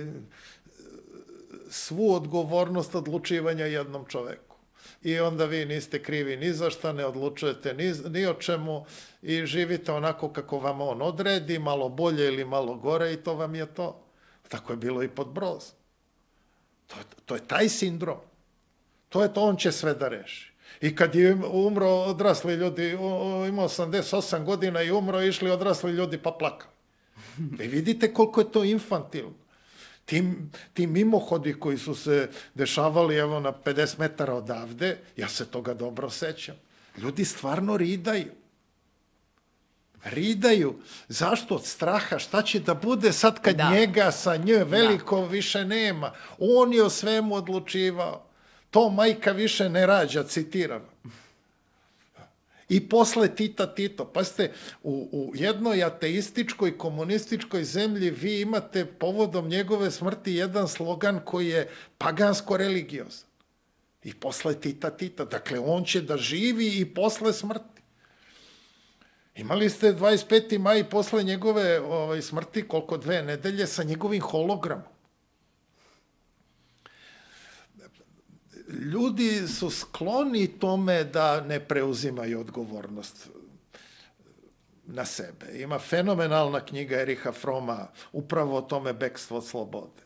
svu odgovornost odlučivanja jednom čoveku. I onda vi niste krivi ni za šta, ne odlučujete ni, ni o čemu i živite onako kako vam on odredi, malo bolje ili malo gore i to vam je to. Tako je bilo i pod Brozom. To, to je taj sindrom. To je to, on će sve da reši. I kad je umro odrasli ljudi, imao osamdeset osam godina i umro, išli odrasli ljudi pa plakali. Vi vidite koliko je to infantilno. Ti, ti mimohodi koji su se dešavali evo na pedeset metara odavde, ja se toga dobro sećam. Ljudi stvarno ridaju. Ridaju. Zašto? Od straha. Šta će da bude sad kad da. njega sa nje veliko da. više nema? On je o svemu odlučivao. To majka više ne rađa, citiram. I posle Tita Tito. Pazite, u, u jednoj ateističkoj, komunističkoj zemlji vi imate povodom njegove smrti jedan slogan koji je pagansko-religiozan. I posle Tita Tita. Dakle, on će da živi i posle smrti. Imali ste dvadeset peti maj posle njegove ovaj, smrti, koliko dve nedelje, sa njegovim hologramom. Ljudi su skloni tome da ne preuzimaju odgovornost na sebe. Ima fenomenalna knjiga Eriha Froma upravo o tome Bekstvo od slobode.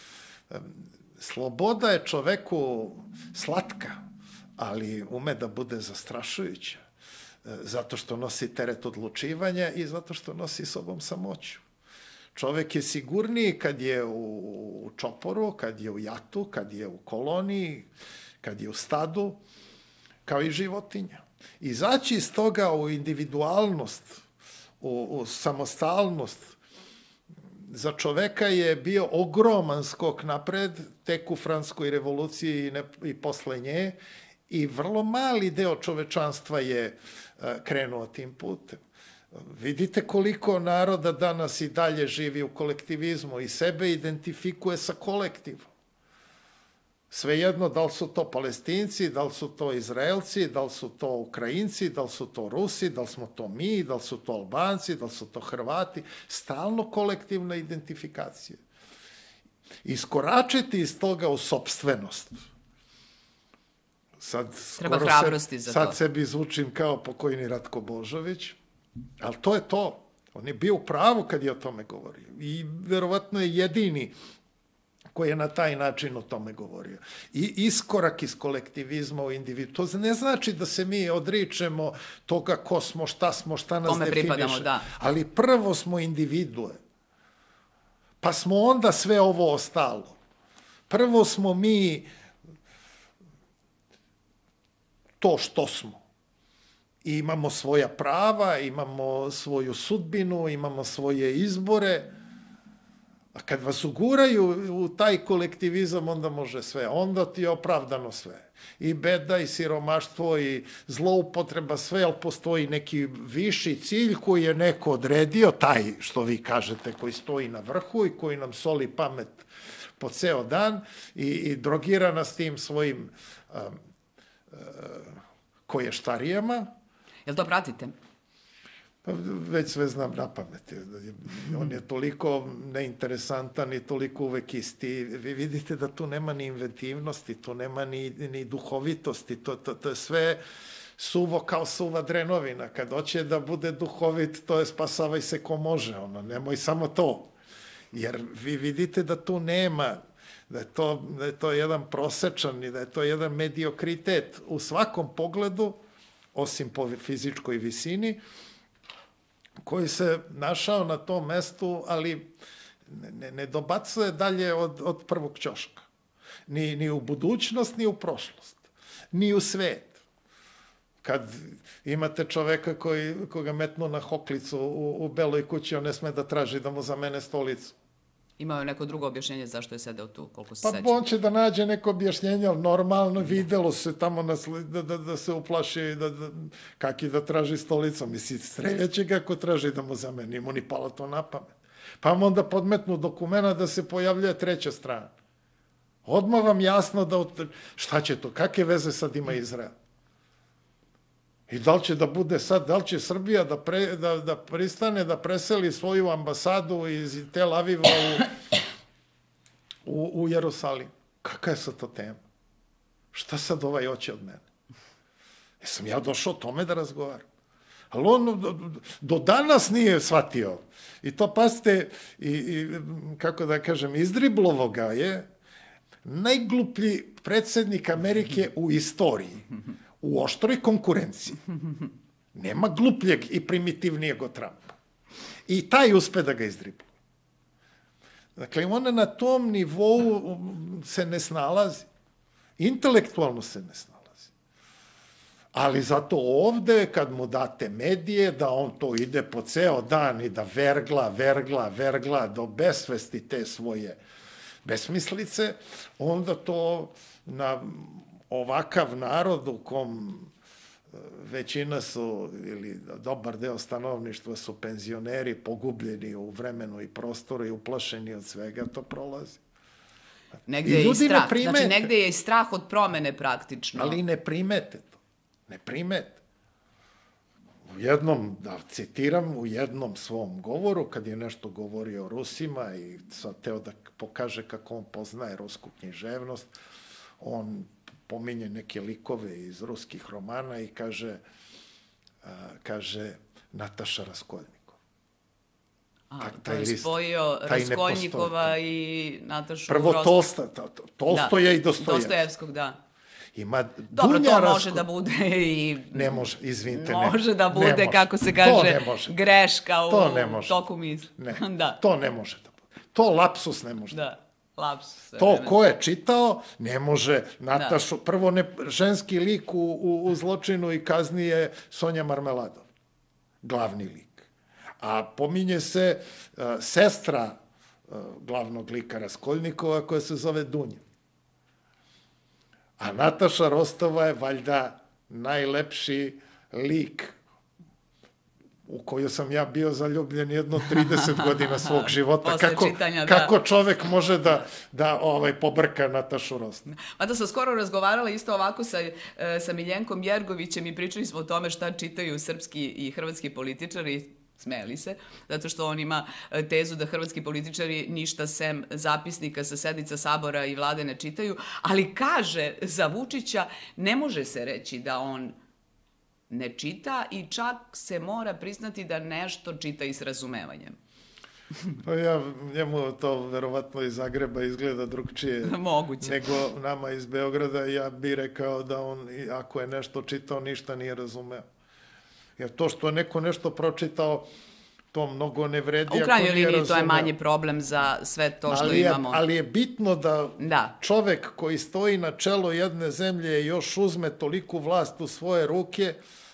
Sloboda je čoveku slatka, ali ume da bude zastrašujuća. Zato što nosi teret odlučivanja i zato što nosi sobom samoću. Čovek je sigurniji kad je u čoporu, kad je u jatu, kad je u koloniji, kad je u stadu, kao i životinja. Izaći iz toga u individualnost, u, u samostalnost, za čoveka je bio ogroman skok napred, tek u Francuskoj revoluciji i, ne, i posle nje, i vrlo mali deo čovečanstva je krenuo tim putem. Vidite koliko naroda danas i dalje živi u kolektivizmu i sebe identifikuje sa kolektivom. Svejedno, da li su to Palestinci, da li su to Izraelci, da li su to Ukrajinci, da li su to Rusi, da li smo to mi, da li su to Albanci, da li su to Hrvati. Stalno kolektivna identifikacija. Iskoračiti iz toga u sopstvenost. Sad, treba hrabrosti se, za sad to. Sad sebi zvučim kao pokojni Ratko Božović, ali to je to. On je bio u pravu kad je o tome govorio. I verovatno je jedini koji je na taj način o tome govorio. I iskorak iz kolektivizma u individu. To ne znači da se mi odričemo toga ko smo, šta smo, šta nas Kome definiše. Da. Ali prvo smo individue. Pa smo onda sve ovo ostalo. Prvo smo mi to što smo. I imamo svoja prava, imamo svoju sudbinu, imamo svoje izbore. A kad vas uguraju u taj kolektivizam, onda može sve. Onda ti je opravdano sve. I beda, i siromaštvo, i zloupotreba, sve, ali postoji neki viši cilj koji je neko odredio, taj što vi kažete, koji stoji na vrhu i koji nam soli pamet po ceo dan i, i drogira nas tim svojim um, uh, koještarijama. Jel to pratite? Pa već sve znam na pamet. On je toliko neinteresantan i toliko uvek isti. Vi vidite da tu nema ni inventivnosti, tu nema ni, ni duhovitosti. To, to, to je sve suvo kao suva drenovina. Kad hoće da bude duhovit, to je spasavaj se ko može. Ono, nemoj samo to. Jer vi vidite da tu nema, da je to, da je to jedan prosečan i da je to jedan mediokritet u svakom pogledu, osim po fizičkoj visini, koji se našao na tom mestu, ali ne, ne dobacuje dalje od, od prvog ćoška. Ni, ni u budućnost, ni u prošlost. Ni u svet. Kad imate čoveka koji, koga metnu na hoklicu u, u Beloj kući, on ne sme da traži da mu zamene stolicu. Imao je neko drugo objašnjenje zašto je sedeo tu, koliko se pa seća? Pa on će da nađe neko objašnjenje, ali normalno videlo se tamo na sli, da, da, da se uplaši, da, da, kak i da traži stolicu. Misli, streljaće ga ako traži da mu zameni, mu ni palo to na pamet. Pa vam onda podmetnu dokumenta da se pojavljuje treća strana. Odmah vam jasno da, šta će to, kakve veze sad ima Izrael? I da li će da bude sad, da li će Srbija da, pre, da, da pristane da preseli svoju ambasadu iz Tel Aviva u, u, u Jerusalim? Kakva je sad to tema? Šta sad ovaj hoće od mene? Jesam ja došao tome da razgovaram. Ali on do, do danas nije shvatio. I to, pazite, i, i, kako da kažem, izdriblovo ga je najgluplji predsjednik Amerike u istoriji, u oštroj konkurenciji. Nema glupljeg i primitivnijeg od Trumpa. I taj uspe da ga izdriblo. Dakle, ona na tom nivou se ne snalazi. Intelektualno se ne snalazi. Ali zato ovde, kad mu date medije, da on to ide po ceo dan i da vergla, vergla, vergla do besvesti te svoje besmislice, onda to na ovakav narod u kom većina su, ili dobar deo stanovništva su penzioneri pogubljeni u vremenu i prostoru i uplašeni od svega, to prolazi. Negde je i strah. Znači, negde je i strah od promene praktično. Ali ne primete to. Ne primete. U jednom, da citiram, u jednom svom govoru, kad je nešto govorio o Rusima i sad teo da pokaže kako on poznaje rusku književnost, on pominje neke likove iz ruskih romana i kaže, a, kaže Nataša Raskoljnikov. A, Ta, to je spojio Raskoljnikova i Natašu Prvo Tolsta, Tolstoja i Dostojevskog. Dostojevskog, da. Ima Dobro, Dunja to Rasko... može da bude i... Ne može, izvinite, ne. Može da bude, kako se kaže, greška u toku misli. Ne, da. To ne može da bude. To lapsus ne može. Da, lapsus. To vremena. Ko je čitao, ne može Natašu... Da. Prvo, ne, ženski lik u, u, u Zločinu i kazni je Sonja Marmeladov. Glavni lik. A pominje se uh, sestra uh, glavnog lika Raskoljnikova koja se zove Dunja. A Nataša Rostova je valjda najlepši lik u koju sam ja bio zaljubljen jedno trideset godina svog života. Posle kako, čitanja, da. Kako čovek može da, da ovaj, pobrka Natašu Rostovu? Mada sam skoro razgovarala isto ovako sa, sa Miljenkom Jergovićem i pričali smo o tome šta čitaju srpski i hrvatski političari, smeli se, zato što on ima tezu da hrvatski političari ništa sem zapisnika sa sednica Sabora i vlade ne čitaju, ali kaže za Vučića ne može se reći da on ne čita i čak se mora priznati da nešto čita i s razumevanjem. Pa ja, njemu to verovatno iz Zagreba izgleda drugčije Moguće. nego nama iz Beograda. Ja bih rekao da on, ako je nešto čitao, ništa nije razumeo. Jer to što je neko nešto pročitao, to mnogo ne vredi. U krajnjoj liniji to je manji problem za sve to što ali je, imamo. Ali je bitno da, da čovek koji stoji na čelu jedne zemlje i još uzme toliku vlast u svoje ruke,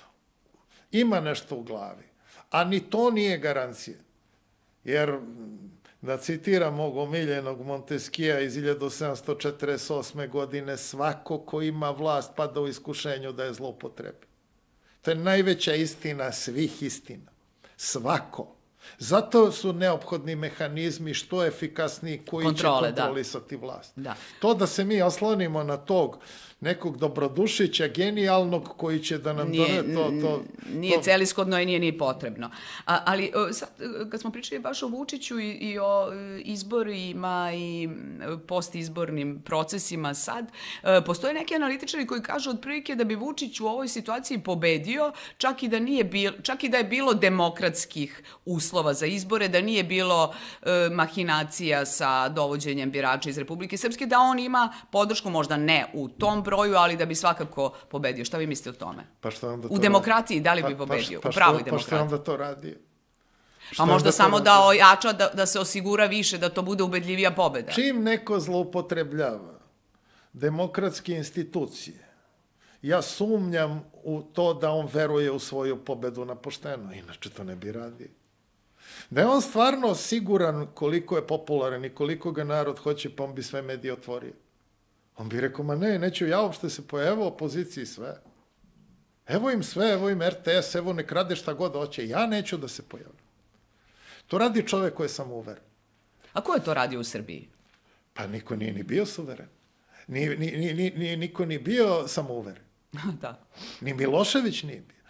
ima nešto u glavi. A ni to nije garancija. Jer, da citiram mog omiljenog Montesquieua iz hiljadu sedamsto četrdeset osme godine, svako ko ima vlast pada u iskušenju da je zloupotrebi. To je najveća istina svih istina. Svako. Zato su neophodni mehanizmi što efikasniji koji Kontrole, će kontrolisati da. vlast. Da. To da se mi oslonimo na tog nekog dobrodušića, genijalnog, koji će da nam nije, done to... to nije to... celishodno i nije ni potrebno. A, ali sad, kad smo pričali baš o Vučiću i, i o izborima i postizbornim procesima sad, postoje neki analitičari koji kažu otprilike da bi Vučić u ovoj situaciji pobedio, čak i da, nije bil, čak i da je bilo demokratskih uslova za izbore, da nije bilo e, mahinacija sa dovođenjem birača iz Republike Srpske, da on ima podršku, možda ne u tom broju, ali da bi svakako pobedio. Šta vi mislite o tome? Pa šta onda to u demokratiji, da li bi pobedio? Pa, pa, u pravoj što, demokratiji. Pa što onda to radi? Pa možda samo da ojača, da, da se osigura više, da to bude ubedljivija pobeda. Čim neko zloupotrebljava demokratske institucije, ja sumnjam u to da on veruje u svoju pobedu na pošteno, inače to ne bi radio. Da je on stvarno siguran koliko je popularan i koliko ga narod hoće, pa on bi sve medije otvorio. On bi rekao, ma ne, neću ja uopšte se pojavio opoziciji sve. Evo im sve, evo im R T S, evo nek rade šta god hoće, ja neću da se pojavim. To radi čovek koji je samouveren. A ko je to radio u Srbiji? Pa niko nije ni bio suveren. Ni, ni, ni, ni, niko ni bio samouveren. Da. Ni Milošević nije bio.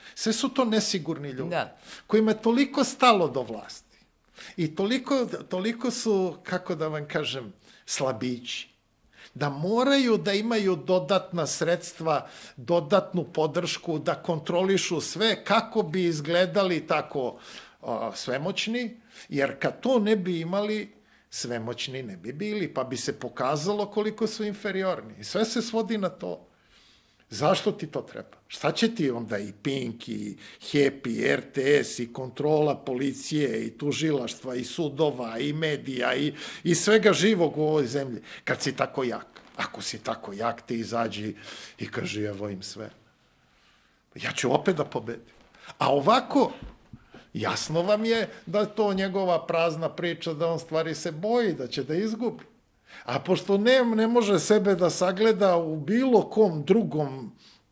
Sve su to nesigurni ljudi, da. kojima je toliko stalo do vlasti. I toliko, toliko su, kako da vam kažem, slabići, da moraju da imaju dodatna sredstva, dodatnu podršku, da kontrolišu sve kako bi izgledali tako o, svemoćni, jer kad to ne bi imali, svemoćni ne bi bili, pa bi se pokazalo koliko su inferiorni. I sve se svodi na to. Zašto ti to treba? Šta će ti onda i Pink, i H E P, i R T S, i kontrola policije, i tužilaštva, i sudova, i medija, i, i svega živog u ovoj zemlji, kad si tako jak? Ako si tako jak, ti izađi i kaži, evo im sve. Ja ću opet da pobedim. A ovako, jasno vam je da je to njegova prazna priča, da on stvari se boji, da će da izgubi. A pošto ne, ne može sebe da sagleda u bilo kom drugom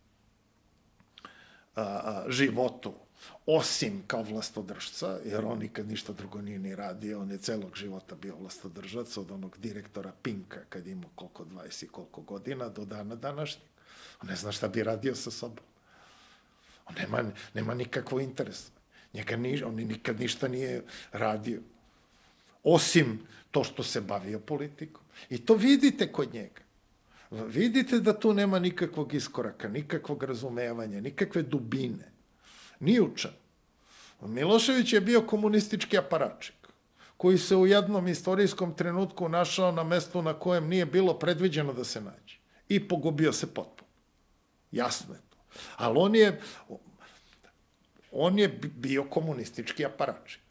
a, a, životu, osim kao vlastodržca, jer on nikad ništa drugo nije ni radio, on je celog života bio vlastodržac, od onog direktora Pinka, kad imao koliko, dvadeset i koliko godina, do dana današnjeg. On ne zna šta bi radio sa sobom. On nema, nema nikakvo interes. Njega ni, on nikad ništa nije radio. Osim to što se bavio politikom. I to vidite kod njega. Vidite da tu nema nikakvog iskoraka, nikakvog razumevanja, nikakve dubine. Ni u čemu. Milošević je bio komunistički aparačik, koji se u jednom istorijskom trenutku našao na mestu na kojem nije bilo predviđeno da se nađe. I pogubio se potpuno. Jasno je to. Ali on je, on je bio komunistički aparačik.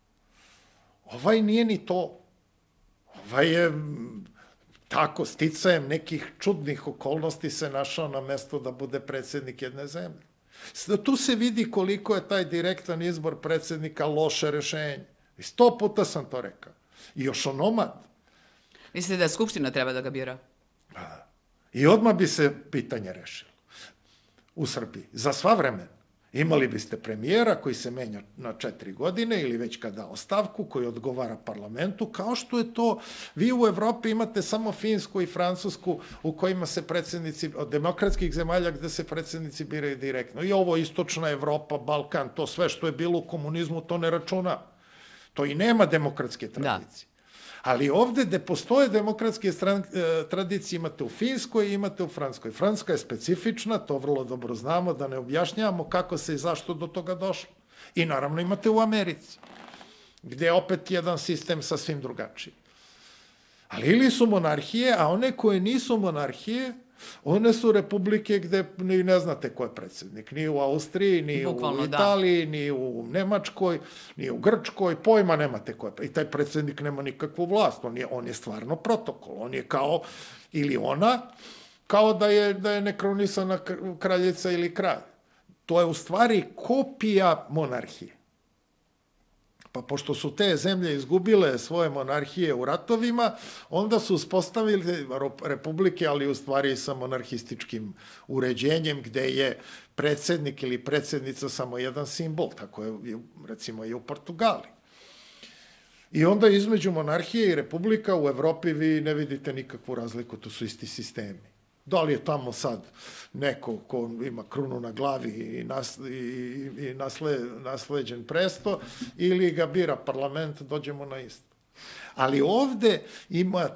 Ovaj nije ni to. Ovaj je tako, sticajem nekih čudnih okolnosti se našao na mesto da bude predsjednik jedne zemlje. Tu se vidi koliko je taj direktan izbor predsjednika loše rešenje. I sto puta sam to rekao. I još onomad. Mislite da Skupština treba da ga bira? Pa da. I odmah bi se pitanje rešilo. U Srbiji. Za sva vremena. Imali biste premijera koji se menja na četiri godine ili već kada ostavku, koji odgovara parlamentu, kao što je to, vi u Evropi imate samo Finsku i Francusku u kojima se predsjednici, od demokratskih zemalja gde se predsjednici biraju direktno. I ovo istočna Evropa, Balkan, to sve što je bilo u komunizmu, to ne računa. To i nema demokratske tradicije. Da. Ali ovde gde postoje demokratske stran, e, tradicije imate u Finskoj i imate u Francuskoj. Francuska je specifična, to vrlo dobro znamo, da ne objašnjavamo kako se i zašto do toga došlo. I naravno imate u Americi, gde je opet jedan sistem sasvim drugačiji. Ali ili su monarhije, a one koje nisu monarhije, one su republike gde ni ne znate ko je predsjednik. Ni u Austriji, ni Bukvalno, u Italiji, da. Ni u Nemačkoj, ni u Grčkoj, pojma nemate ko je. I taj predsjednik nema nikakvu vlast. On je, on je stvarno protokol. On je kao, ili ona, kao da je, da je nekronisana kraljica ili kralj. To je u stvari kopija monarhije. Pa pošto su te zemlje izgubile svoje monarhije u ratovima, onda su uspostavili republike, ali u stvari sa monarhističkim uređenjem, gde je predsjednik ili predsjednica samo jedan simbol, tako je recimo i u Portugali. I onda između monarhije i republika u Evropi vi ne vidite nikakvu razliku, to su isti sistemi. Da li je tamo sad neko ko ima krunu na glavi i, nas, i, i nasle, nasleđen presto, ili ga bira parlament, dođemo na isto. Ali ovde ima,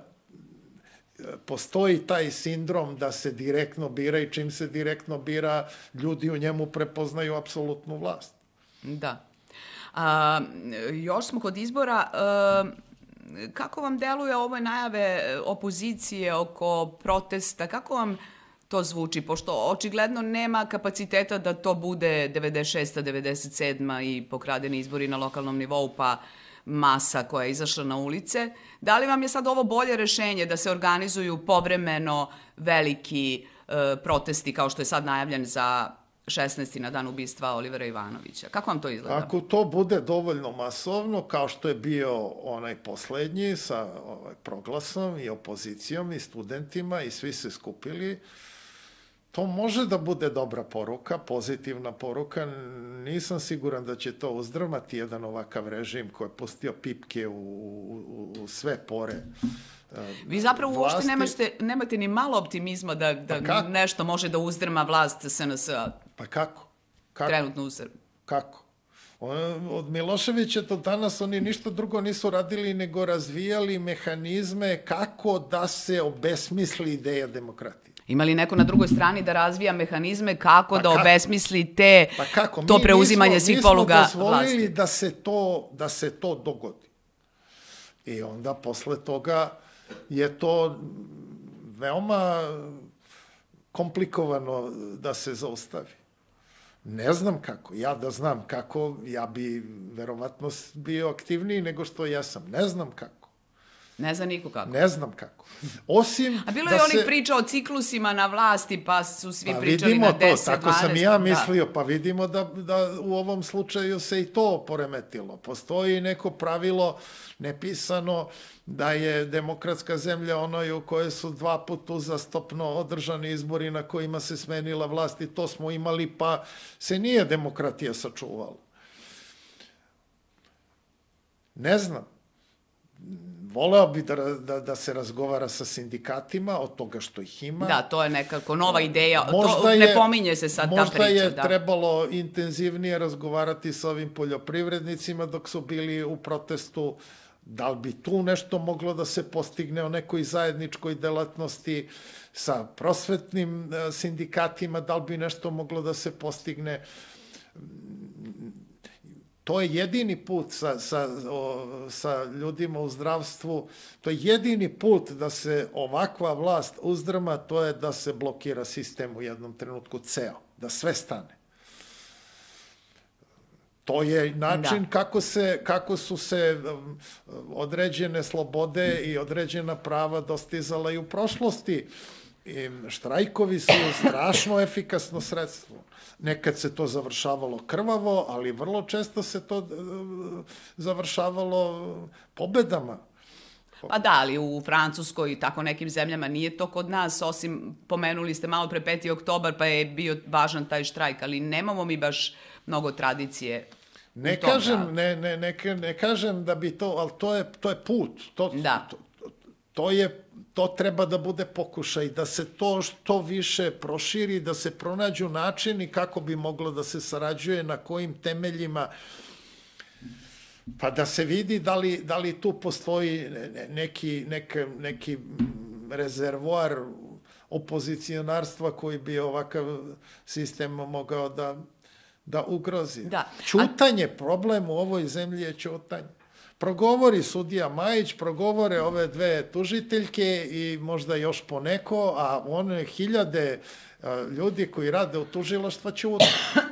postoji taj sindrom da se direktno bira i čim se direktno bira, ljudi u njemu prepoznaju apsolutnu vlast. Da. A, još smo kod izbora. A... Kako vam deluje ove najave opozicije oko protesta? Kako vam to zvuči? Pošto očigledno nema kapaciteta da to bude devedeset šesta, devedeset sedma i pokradeni izbori na lokalnom nivou, pa masa koja je izašla na ulice. Da li vam je sad ovo bolje rešenje da se organizuju povremeno veliki e, protesti kao što je sad najavljen za šesnaesti na dan ubistva Olivera Ivanovića? Kako vam to izgleda? Ako to bude dovoljno masovno, kao što je bio onaj poslednji sa ovaj, proglasom i opozicijom i studentima i svi se skupili, to može da bude dobra poruka, pozitivna poruka. Nisam siguran da će to uzdrmati jedan ovakav režim koji je pustio pipke u, u, u sve pore. Vi zapravo vlasti... uopšte nemate, nemate ni malo optimizma da, da pa nešto može da uzdrma vlast S N S-a. Pa kako? Kako? trenutno u Srbiji? Kako? Od Miloševića do danas oni ništa drugo nisu radili nego razvijali mehanizme kako da se obesmisli ideja demokratije. Ima li neko na drugoj strani da razvija mehanizme kako Pa da kako? obesmisli te, Pa kako? to Mi preuzimanje nismo- svih poluga Mi smo dozvolili vlasti? da se to, da se to dogodi. I onda posle toga je to veoma komplikovano da se zaustavi. Ne znam kako. Ja da znam kako, ja bi verovatno bio aktivniji nego što ja sam. Ne znam kako. Ne zna niko kako. Ne znam kako. Osim A bilo da je onih se... priča o ciklusima na vlasti, pa su svi Pa pričali vidimo na to, deset, tako dvanaest. sam i ja da. mislio, pa vidimo da, da u ovom slučaju se i to poremetilo. Postoji neko pravilo nepisano da je demokratska zemlja onoj u kojoj su dva puta uzastopno održani izbori na kojima se smenila vlast i to smo imali, pa se nije demokratija sačuvala. Ne znam. Voleo bi da, da, da se razgovara sa sindikatima od toga što ih ima. Da, to je nekako nova ideja, Možda to je- ne pominje se sad ta priča. Možda je da. trebalo intenzivnije razgovarati sa ovim poljoprivrednicima dok su bili u protestu. Da li bi tu nešto moglo da se postigne o nekoj zajedničkoj delatnosti sa prosvetnim e, sindikatima, da li bi nešto moglo da se postigne. To je jedini put sa, sa, o, sa ljudima u zdravstvu, to je jedini put da se ovakva vlast uzdrma, to je da se blokira sistem u jednom trenutku ceo, da sve stane. To je način Da. kako, se, kako su se um, određene slobode i određena prava dostizala i u prošlosti. I štrajkovi su strašno efikasno sredstvo. Nekad se to završavalo krvavo, ali vrlo često se to uh, završavalo pobedama. Pa da, ali u Francuskoj i tako nekim zemljama nije to kod nas, osim pomenuli ste malo pre peti oktobar, pa je bio važan taj štrajk, ali nemamo mi baš mnogo tradicije. Ne u tom kažem, pravcu. ne, ne, ne, ne kažem da bi to, ali to je, to je put. To, Da. to, to, je, to treba da bude pokušaj, da se to što više proširi, da se pronađu načini kako bi moglo da se sarađuje, na kojim temeljima, pa da se vidi da li, da li tu postoji neki, neki, neki rezervoar opozicionarstva koji bi ovakav sistem mogao da da ugrozi. Da. Ćutanje, problem u ovoj zemlji je ćutanje. Progovori sudija Majić, progovore ove dve tužiteljke i možda još poneko, a one hiljade a, ljudi koji rade u tužilaštva ćute.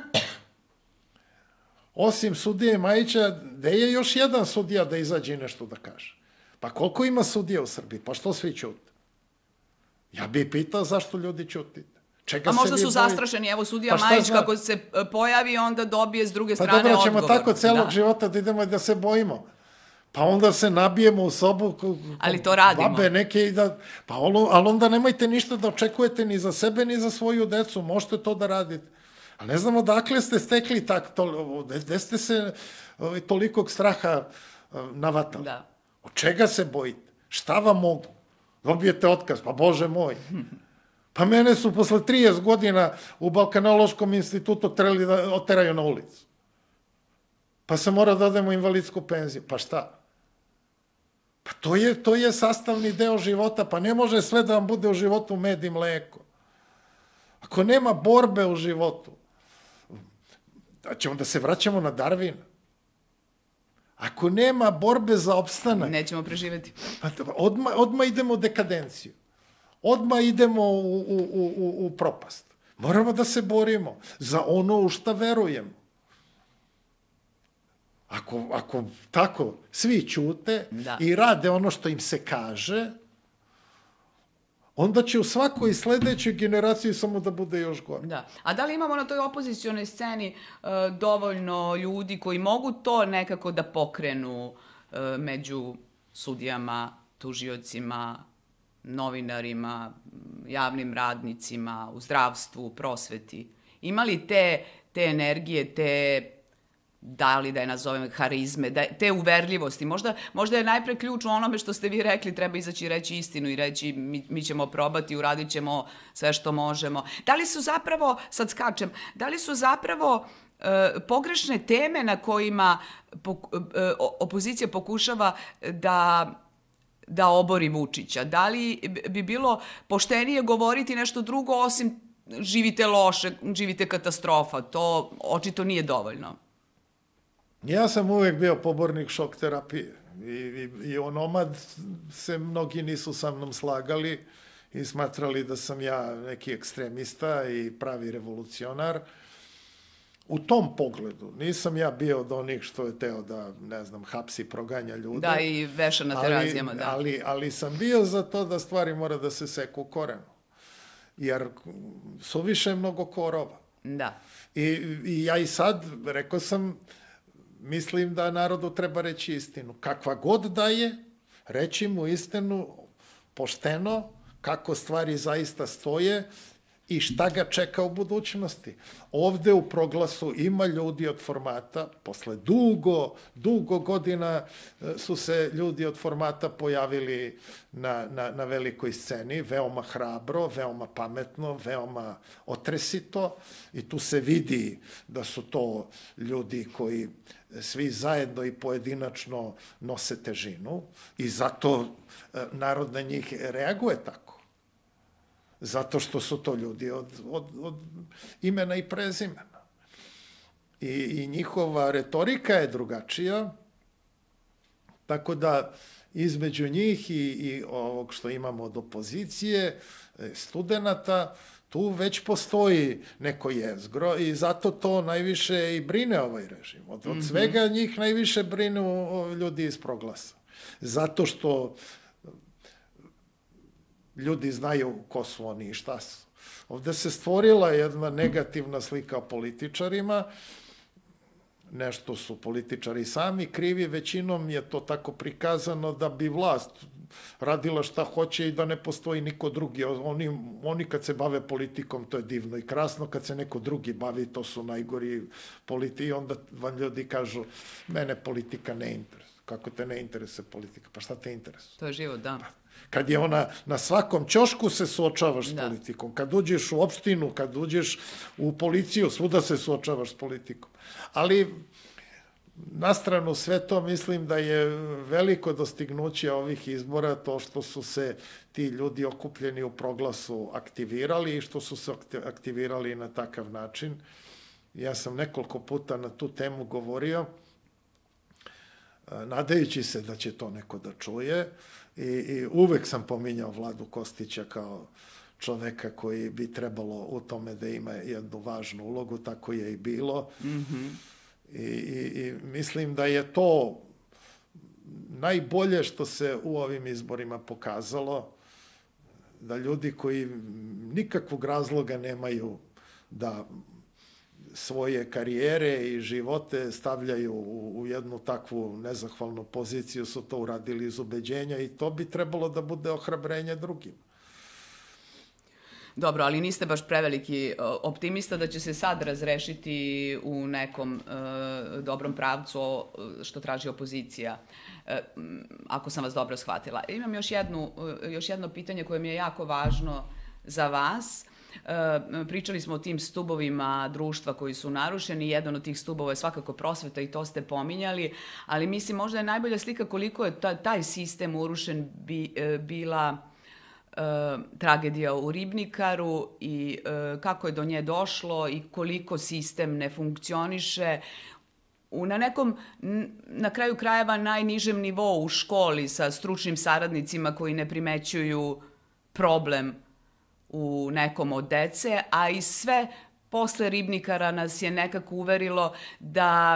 Osim sudije Majića, gde je još jedan sudija da izađe i nešto da kaže? Pa koliko ima sudija u Srbiji? Pa što svi ćute? Ja bih pitao zašto ljudi ćutite. Čega A se možda vi su bojite? zastrašeni, evo sudija Pa šta Majić zna? kako se e, pojavi, onda dobije s druge Pa strane dobro, odgovor. ćemo tako celog Da. života da idemo i da se bojimo. Pa onda se nabijemo u sobu, ko- ko- Ali to radimo. babe neke i da... Pa olo- ali onda nemojte ništa da očekujete ni za sebe, ni za svoju decu. Možete to da radite. A ne znamo dakle ste stekli tak, to, gde ste se ovaj, tolikog straha eh, navatali. Da. Od čega se bojite? Šta vam mogu? Dobijete otkaz, pa Bože moj. Pa mene su posle trideset godina u Balkanološkom institutu trebali da oteraju na ulicu. Pa sam morao da odem u invalidsku penziju. Pa šta? Pa to je, to je sastavni deo života. Pa ne može sve da vam bude u životu med i mleko. Ako nema borbe u životu, da ćemo da se vraćamo na Darwina. Ako nema borbe za opstanak, Nećemo preživeti. pa odmah, odmah idemo u dekadenciju. Odmah idemo u, u, u, u, u propast. Moramo da se borimo za ono u šta verujemo. Ako, ako tako svi ćute Da. i rade ono što im se kaže, onda će u svakoj sledećoj generaciji samo da bude još gore. Da. A da li imamo na toj opozicionoj sceni e, dovoljno ljudi koji mogu to nekako da pokrenu e, među sudijama, tužiocima, novinarima, javnim radnicima, u zdravstvu, prosveti? Ima li te, te energije, te da li da je nazovem harizme, da, te uverljivosti. Možda, možda je najpre ključ u onome što ste vi rekli, treba izaći i reći istinu i reći mi, mi ćemo probati, uradit ćemo sve što možemo. Da li su zapravo, sad skačem, da li su zapravo e, pogrešne teme na kojima pok, e, opozicija pokušava da da obori Vučića? Da li bi bilo poštenije govoriti nešto drugo osim živite loše, živite katastrofa? To očito nije dovoljno. Ja sam uvek bio pobornik šok terapije i, i, i onomad se mnogi nisu sa mnom slagali i smatrali da sam ja neki ekstremista i pravi revolucionar. U tom pogledu nisam ja bio od onih što je teo da, ne znam, hapsi, proganja ljude. Da, i veša na terazijama, ali, da. Ali, ali sam bio za to da stvari mora da se seku u korenu. Jer su više mnogo korova. Da. I, I ja i sad, rekao sam, mislim da narodu treba reći istinu. Kakva god da je, reći mu istinu pošteno, kako stvari zaista stoje i šta ga čeka u budućnosti. Ovde u Proglasu ima ljudi od Formata, posle dugo, dugo godina su se ljudi od Formata pojavili na, na, na velikoj sceni, veoma hrabro, veoma pametno, veoma otresito i tu se vidi da su to ljudi koji svi zajedno i pojedinačno nose težinu i zato narod na njih reaguje tako. Zato što su to ljudi od, od, od imena i prezimena. I, I njihova retorika je drugačija, tako da između njih i, i ovog što imamo od opozicije, studenata, tu već postoji neko jezgro i zato to najviše i brine ovaj režim. Od, od svega njih najviše brinu ljudi iz Proglasa. Zato što ljudi znaju ko su oni i šta su. Ovde se stvorila jedna negativna slika o političarima, nešto su političari sami krivi, većinom je to tako prikazano da bi vlast radila šta hoće i da ne postoji niko drugi. Oni, oni kad se bave politikom, to je divno i krasno, kad se neko drugi bavi, to su najgori politi i onda vam ljudi kažu, mene politika ne interesuje. Kako te ne interesuje politika? Pa šta te interesuje? To je život, da. Kad je ona, na svakom ćošku se suočavaš s politikom. Kad uđeš u opštinu, kad uđeš u policiju, svuda se suočavaš s politikom. Ali, na stranu sve to, mislim da je veliko dostignuće ovih izbora to što su se ti ljudi okupljeni u Proglasu aktivirali i što su se aktivirali na takav način. Ja sam nekoliko puta na tu temu govorio, nadajući se da će to neko da čuje, i, i uvek sam pominjao Vladu Kostića kao čoveka koji bi trebalo u tome da ima jednu važnu ulogu, tako je i bilo. Mm-hmm. I, i, i mislim da je to najbolje što se u ovim izborima pokazalo, da ljudi koji nikakvog razloga nemaju da svoje karijere i živote stavljaju u, u jednu takvu nezahvalnu poziciju, su to uradili iz ubeđenja i to bi trebalo da bude ohrabrenje drugim. Dobro, ali niste baš preveliki optimista da će se sad razrešiti u nekom e, dobrom pravcu što traži opozicija, e, ako sam vas dobro shvatila. Imam još, jednu, još jedno pitanje koje mi je jako važno za vas. E, pričali smo o tim stubovima društva koji su narušeni. Jedan od tih stubova je svakako prosveta i to ste pominjali, ali mislim možda je najbolja slika koliko je ta, taj sistem urušen bi, e, bila e, tragedija u Ribnikaru i e, kako je do nje došlo i koliko sistem ne funkcioniše u, na nekom, na kraju krajeva, najnižem nivou u školi sa stručnim saradnicima koji ne primećuju problem u nekom od dece, a i sve posle Ribnikara nas je nekako uverilo da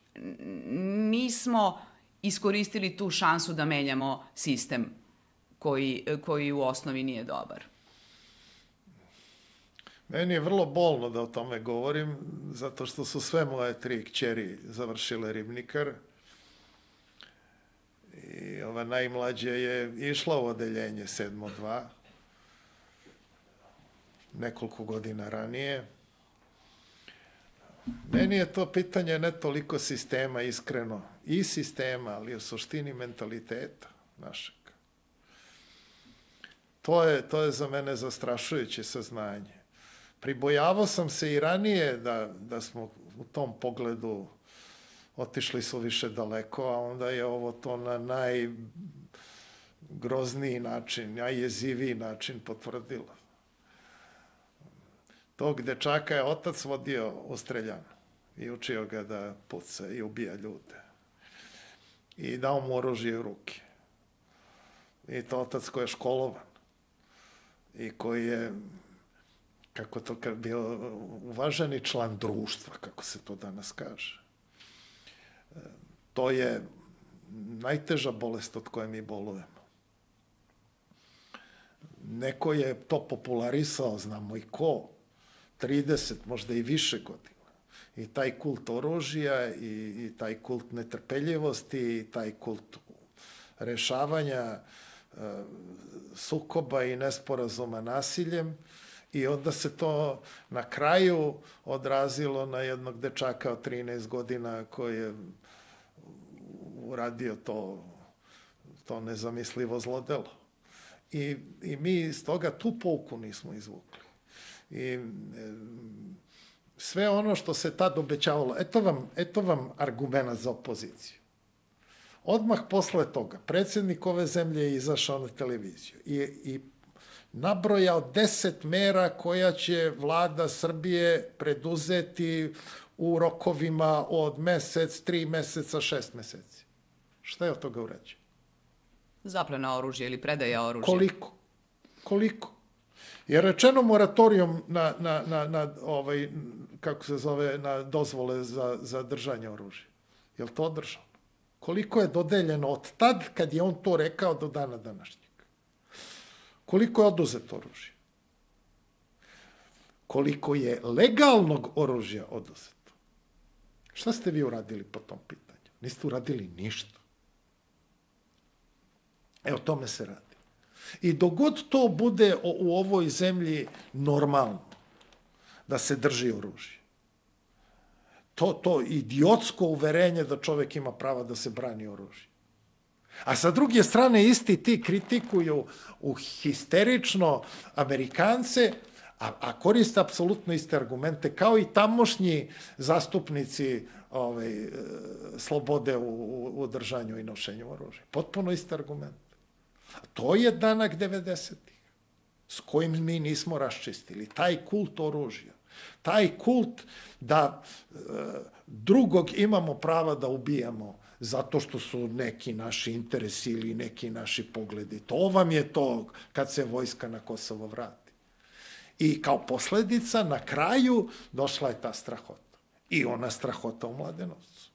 nismo iskoristili tu šansu da menjamo sistem koji, koji u osnovi nije dobar. Meni je vrlo bolno da o tome govorim, zato što su sve moje tri kćeri završile Ribnikar i ova najmlađa je išla u odeljenje sedmo dva, nekoliko godina ranije. Meni je to pitanje ne toliko sistema, iskreno, i sistema, ali u suštini mentaliteta našeg. To je, to je za mene zastrašujuće saznanje. Pribojavao sam se i ranije da, da smo u tom pogledu otišli su više daleko, a onda je ovo to na najgrozniji način, najjeziviji način potvrdilo. Tog dečaka je otac vodio u streljanu i učio ga da puca i ubija ljude. I dao mu oružje u ruke. I to otac koji je školovan i koji je, kako to bio, uvaženi član društva, kako se to danas kaže. To je najteža bolest od koje mi bolujemo. Neko je to popularisao, znamo i ko, trideset, možda i više godina. I taj kult oružja, i, i taj kult netrpeljivosti, i taj kult rešavanja e, sukoba i nesporazuma nasiljem. I onda se to na kraju odrazilo na jednog dečaka od trinaest godina koji je uradio to, to nezamislivo zlodelo. I, i mi iz toga tu pouku nismo izvukli. I e, sve ono što se tad obećavalo, eto vam, eto vam argument za opoziciju. Odmah posle toga, predsjednik ove zemlje je izašao na televiziju i, i nabrojao deset mera koja će vlada Srbije preduzeti u rokovima od mesec, tri meseca, šest meseci. Šta je od toga urađeno? Zaplena oružja ili predaja oružja. Koliko? Koliko? Je rečeno moratorijum na, na, na, na ovaj, kako se zove, na dozvole za, za držanje oružja. Je li to održano? Koliko je dodeljeno od tad kad je on to rekao do dana današnjeg? Koliko je oduzeto oružje? Koliko je legalnog oružja oduzeto? Šta ste vi uradili po tom pitanju? Niste uradili ništa. E, o tome se radi. I dogod to bude u ovoj zemlji normalno, da se drži oružje, to, to idiotsko uverenje da čovek ima prava da se brani oružje. A sa druge strane, isti ti kritikuju u histerično Amerikance, a, a koriste apsolutno iste argumente, kao i tamošnji zastupnici ovaj, slobode u, u, u držanju i nošenju oružja. Potpuno iste argumente. To je danak devedesetih, s kojim mi nismo raščistili. Taj kult oružja, taj kult da e, drugog imamo prava da ubijamo zato što su neki naši interesi ili neki naši pogledi. To vam je to kad se vojska na Kosovo vrati. I kao posledica na kraju došla je ta strahota. I ona strahota u Mladenovcu.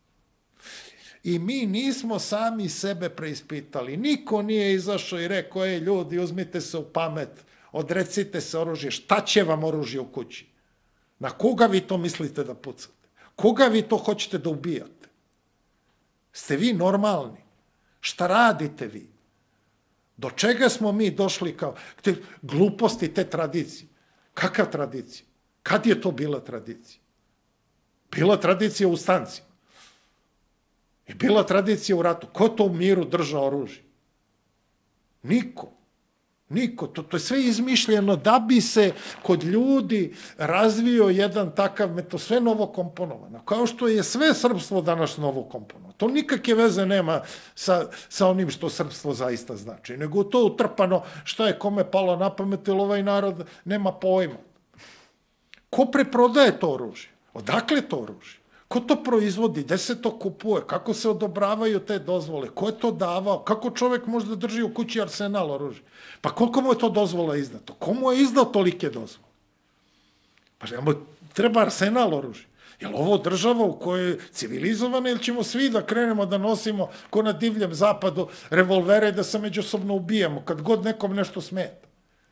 I mi nismo sami sebe preispitali. Niko nije izašao i rekao, ej ljudi, uzmite se u pamet, odrecite se oružje. Šta će vam oružje u kući? Na koga vi to mislite da pucate? Koga vi to hoćete da ubijate? Ste vi normalni? Šta radite vi? Do čega smo mi došli kao te gluposti, te tradicije? Kakva tradicija? Kad je to bila tradicija? Bila tradicija u stancima. I bila tradicija u ratu. Ko to u miru držao oružje? Niko. Niko. To, to je sve izmišljeno da bi se kod ljudi razvio jedan takav metod, sve novo komponovano. Kao što je sve srpstvo danas novo komponovano. To nikakve veze nema sa, sa onim što srpstvo zaista znači. Nego to utrpano šta je kome palo na pamet, jer ovaj narod nema pojma. Ko preprodaje to oružje? Odakle to oružje? Ko to proizvodi? Gde se to kupuje? Kako se odobravaju te dozvole? Ko je to davao? Kako čovek može da drži u kući arsenal oružja? Pa koliko mu je to dozvola izdato? Komu je izdao tolike dozvole? Pa mu treba arsenal oružja. Je li ovo država u kojoj je civilizovana ili ćemo svi da krenemo da nosimo ko na divljem zapadu revolvere i da se međusobno ubijamo kad god nekom nešto smeta?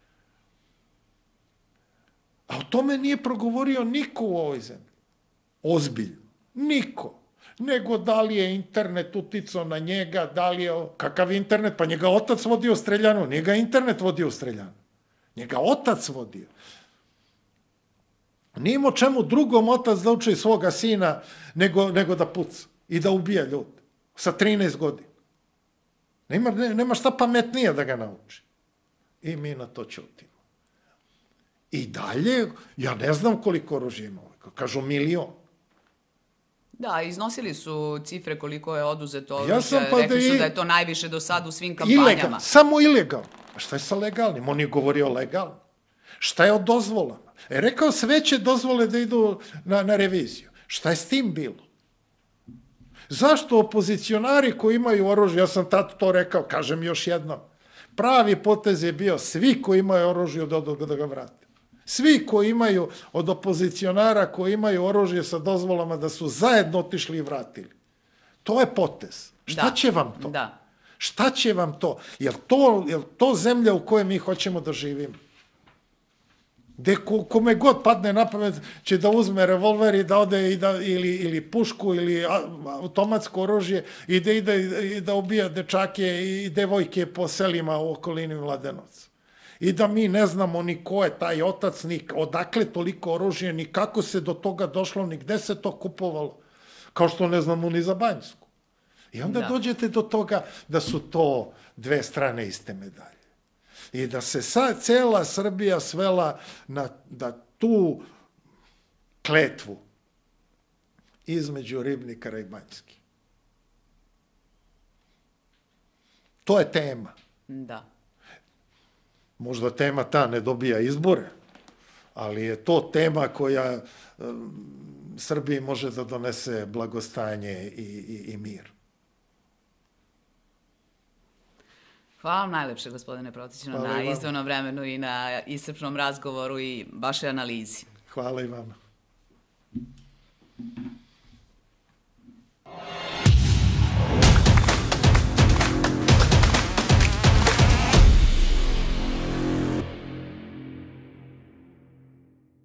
A o tome nije progovorio niko u ovoj zemlji. Ozbiljno. Niko. Nego da li je internet uticao na njega, da li je... Kakav internet? Pa njega otac vodio u streljanu, njega internet vodio u streljanu. Njega otac vodio. Nije imao čemu drugom otac da uči svoga sina nego, nego da puca i da ubija ljude sa trinaest godina. Nema, nema šta pametnije da ga nauči. I mi na to ćutimo. I dalje, ja ne znam koliko oružja ima. Kažu milion. Da, iznosili su cifre koliko je oduzeto oružja. Ja sam pa Rekli da su i... da je to najviše do sad u svim kampanjama. Ilegal, samo ilegalno. A šta je sa legalnim? On je govorio legalno. Šta je od dozvolama? E, rekao sve će dozvole da idu na, na reviziju. Šta je s tim bilo? Zašto opozicionari koji imaju oružje, ja sam tad to rekao, kažem još jednom, pravi potez je bio svi koji imaju oružje da, da, da ga vrate. Svi koji imaju od opozicionara koji imaju oružje sa dozvolama da su zajedno otišli i vratili. To je potez. Šta da. će vam to? Da. Šta će vam to? Je to, je to zemlja u kojoj mi hoćemo da živimo? Gde ko, kome god padne na pamet će da uzme revolver i da ode i da, ili, ili pušku ili automatsko oružje i da ide i da ubija dečake i devojke po selima u okolini Mladenovca. I da mi ne znamo ni ko je taj otac, ni odakle toliko oružje, ni kako se do toga došlo, ni gde se to kupovalo. Kao što ne znamo ni za Banjsku. I onda da. dođete do toga da su to dve strane iste medalje. I da se sa, cela Srbija svela na da tu kletvu između Ribnikara i Banjski. To je tema. Da. Možda tema ta ne dobija izbore, ali je to tema koja um, Srbiji može da donese blagostanje i, i, i mir. Hvala vam najlepše, gospodine Protićno, na izdvojenom vremenu i na iscrpnom razgovoru i vašoj analizi. Hvala i vama.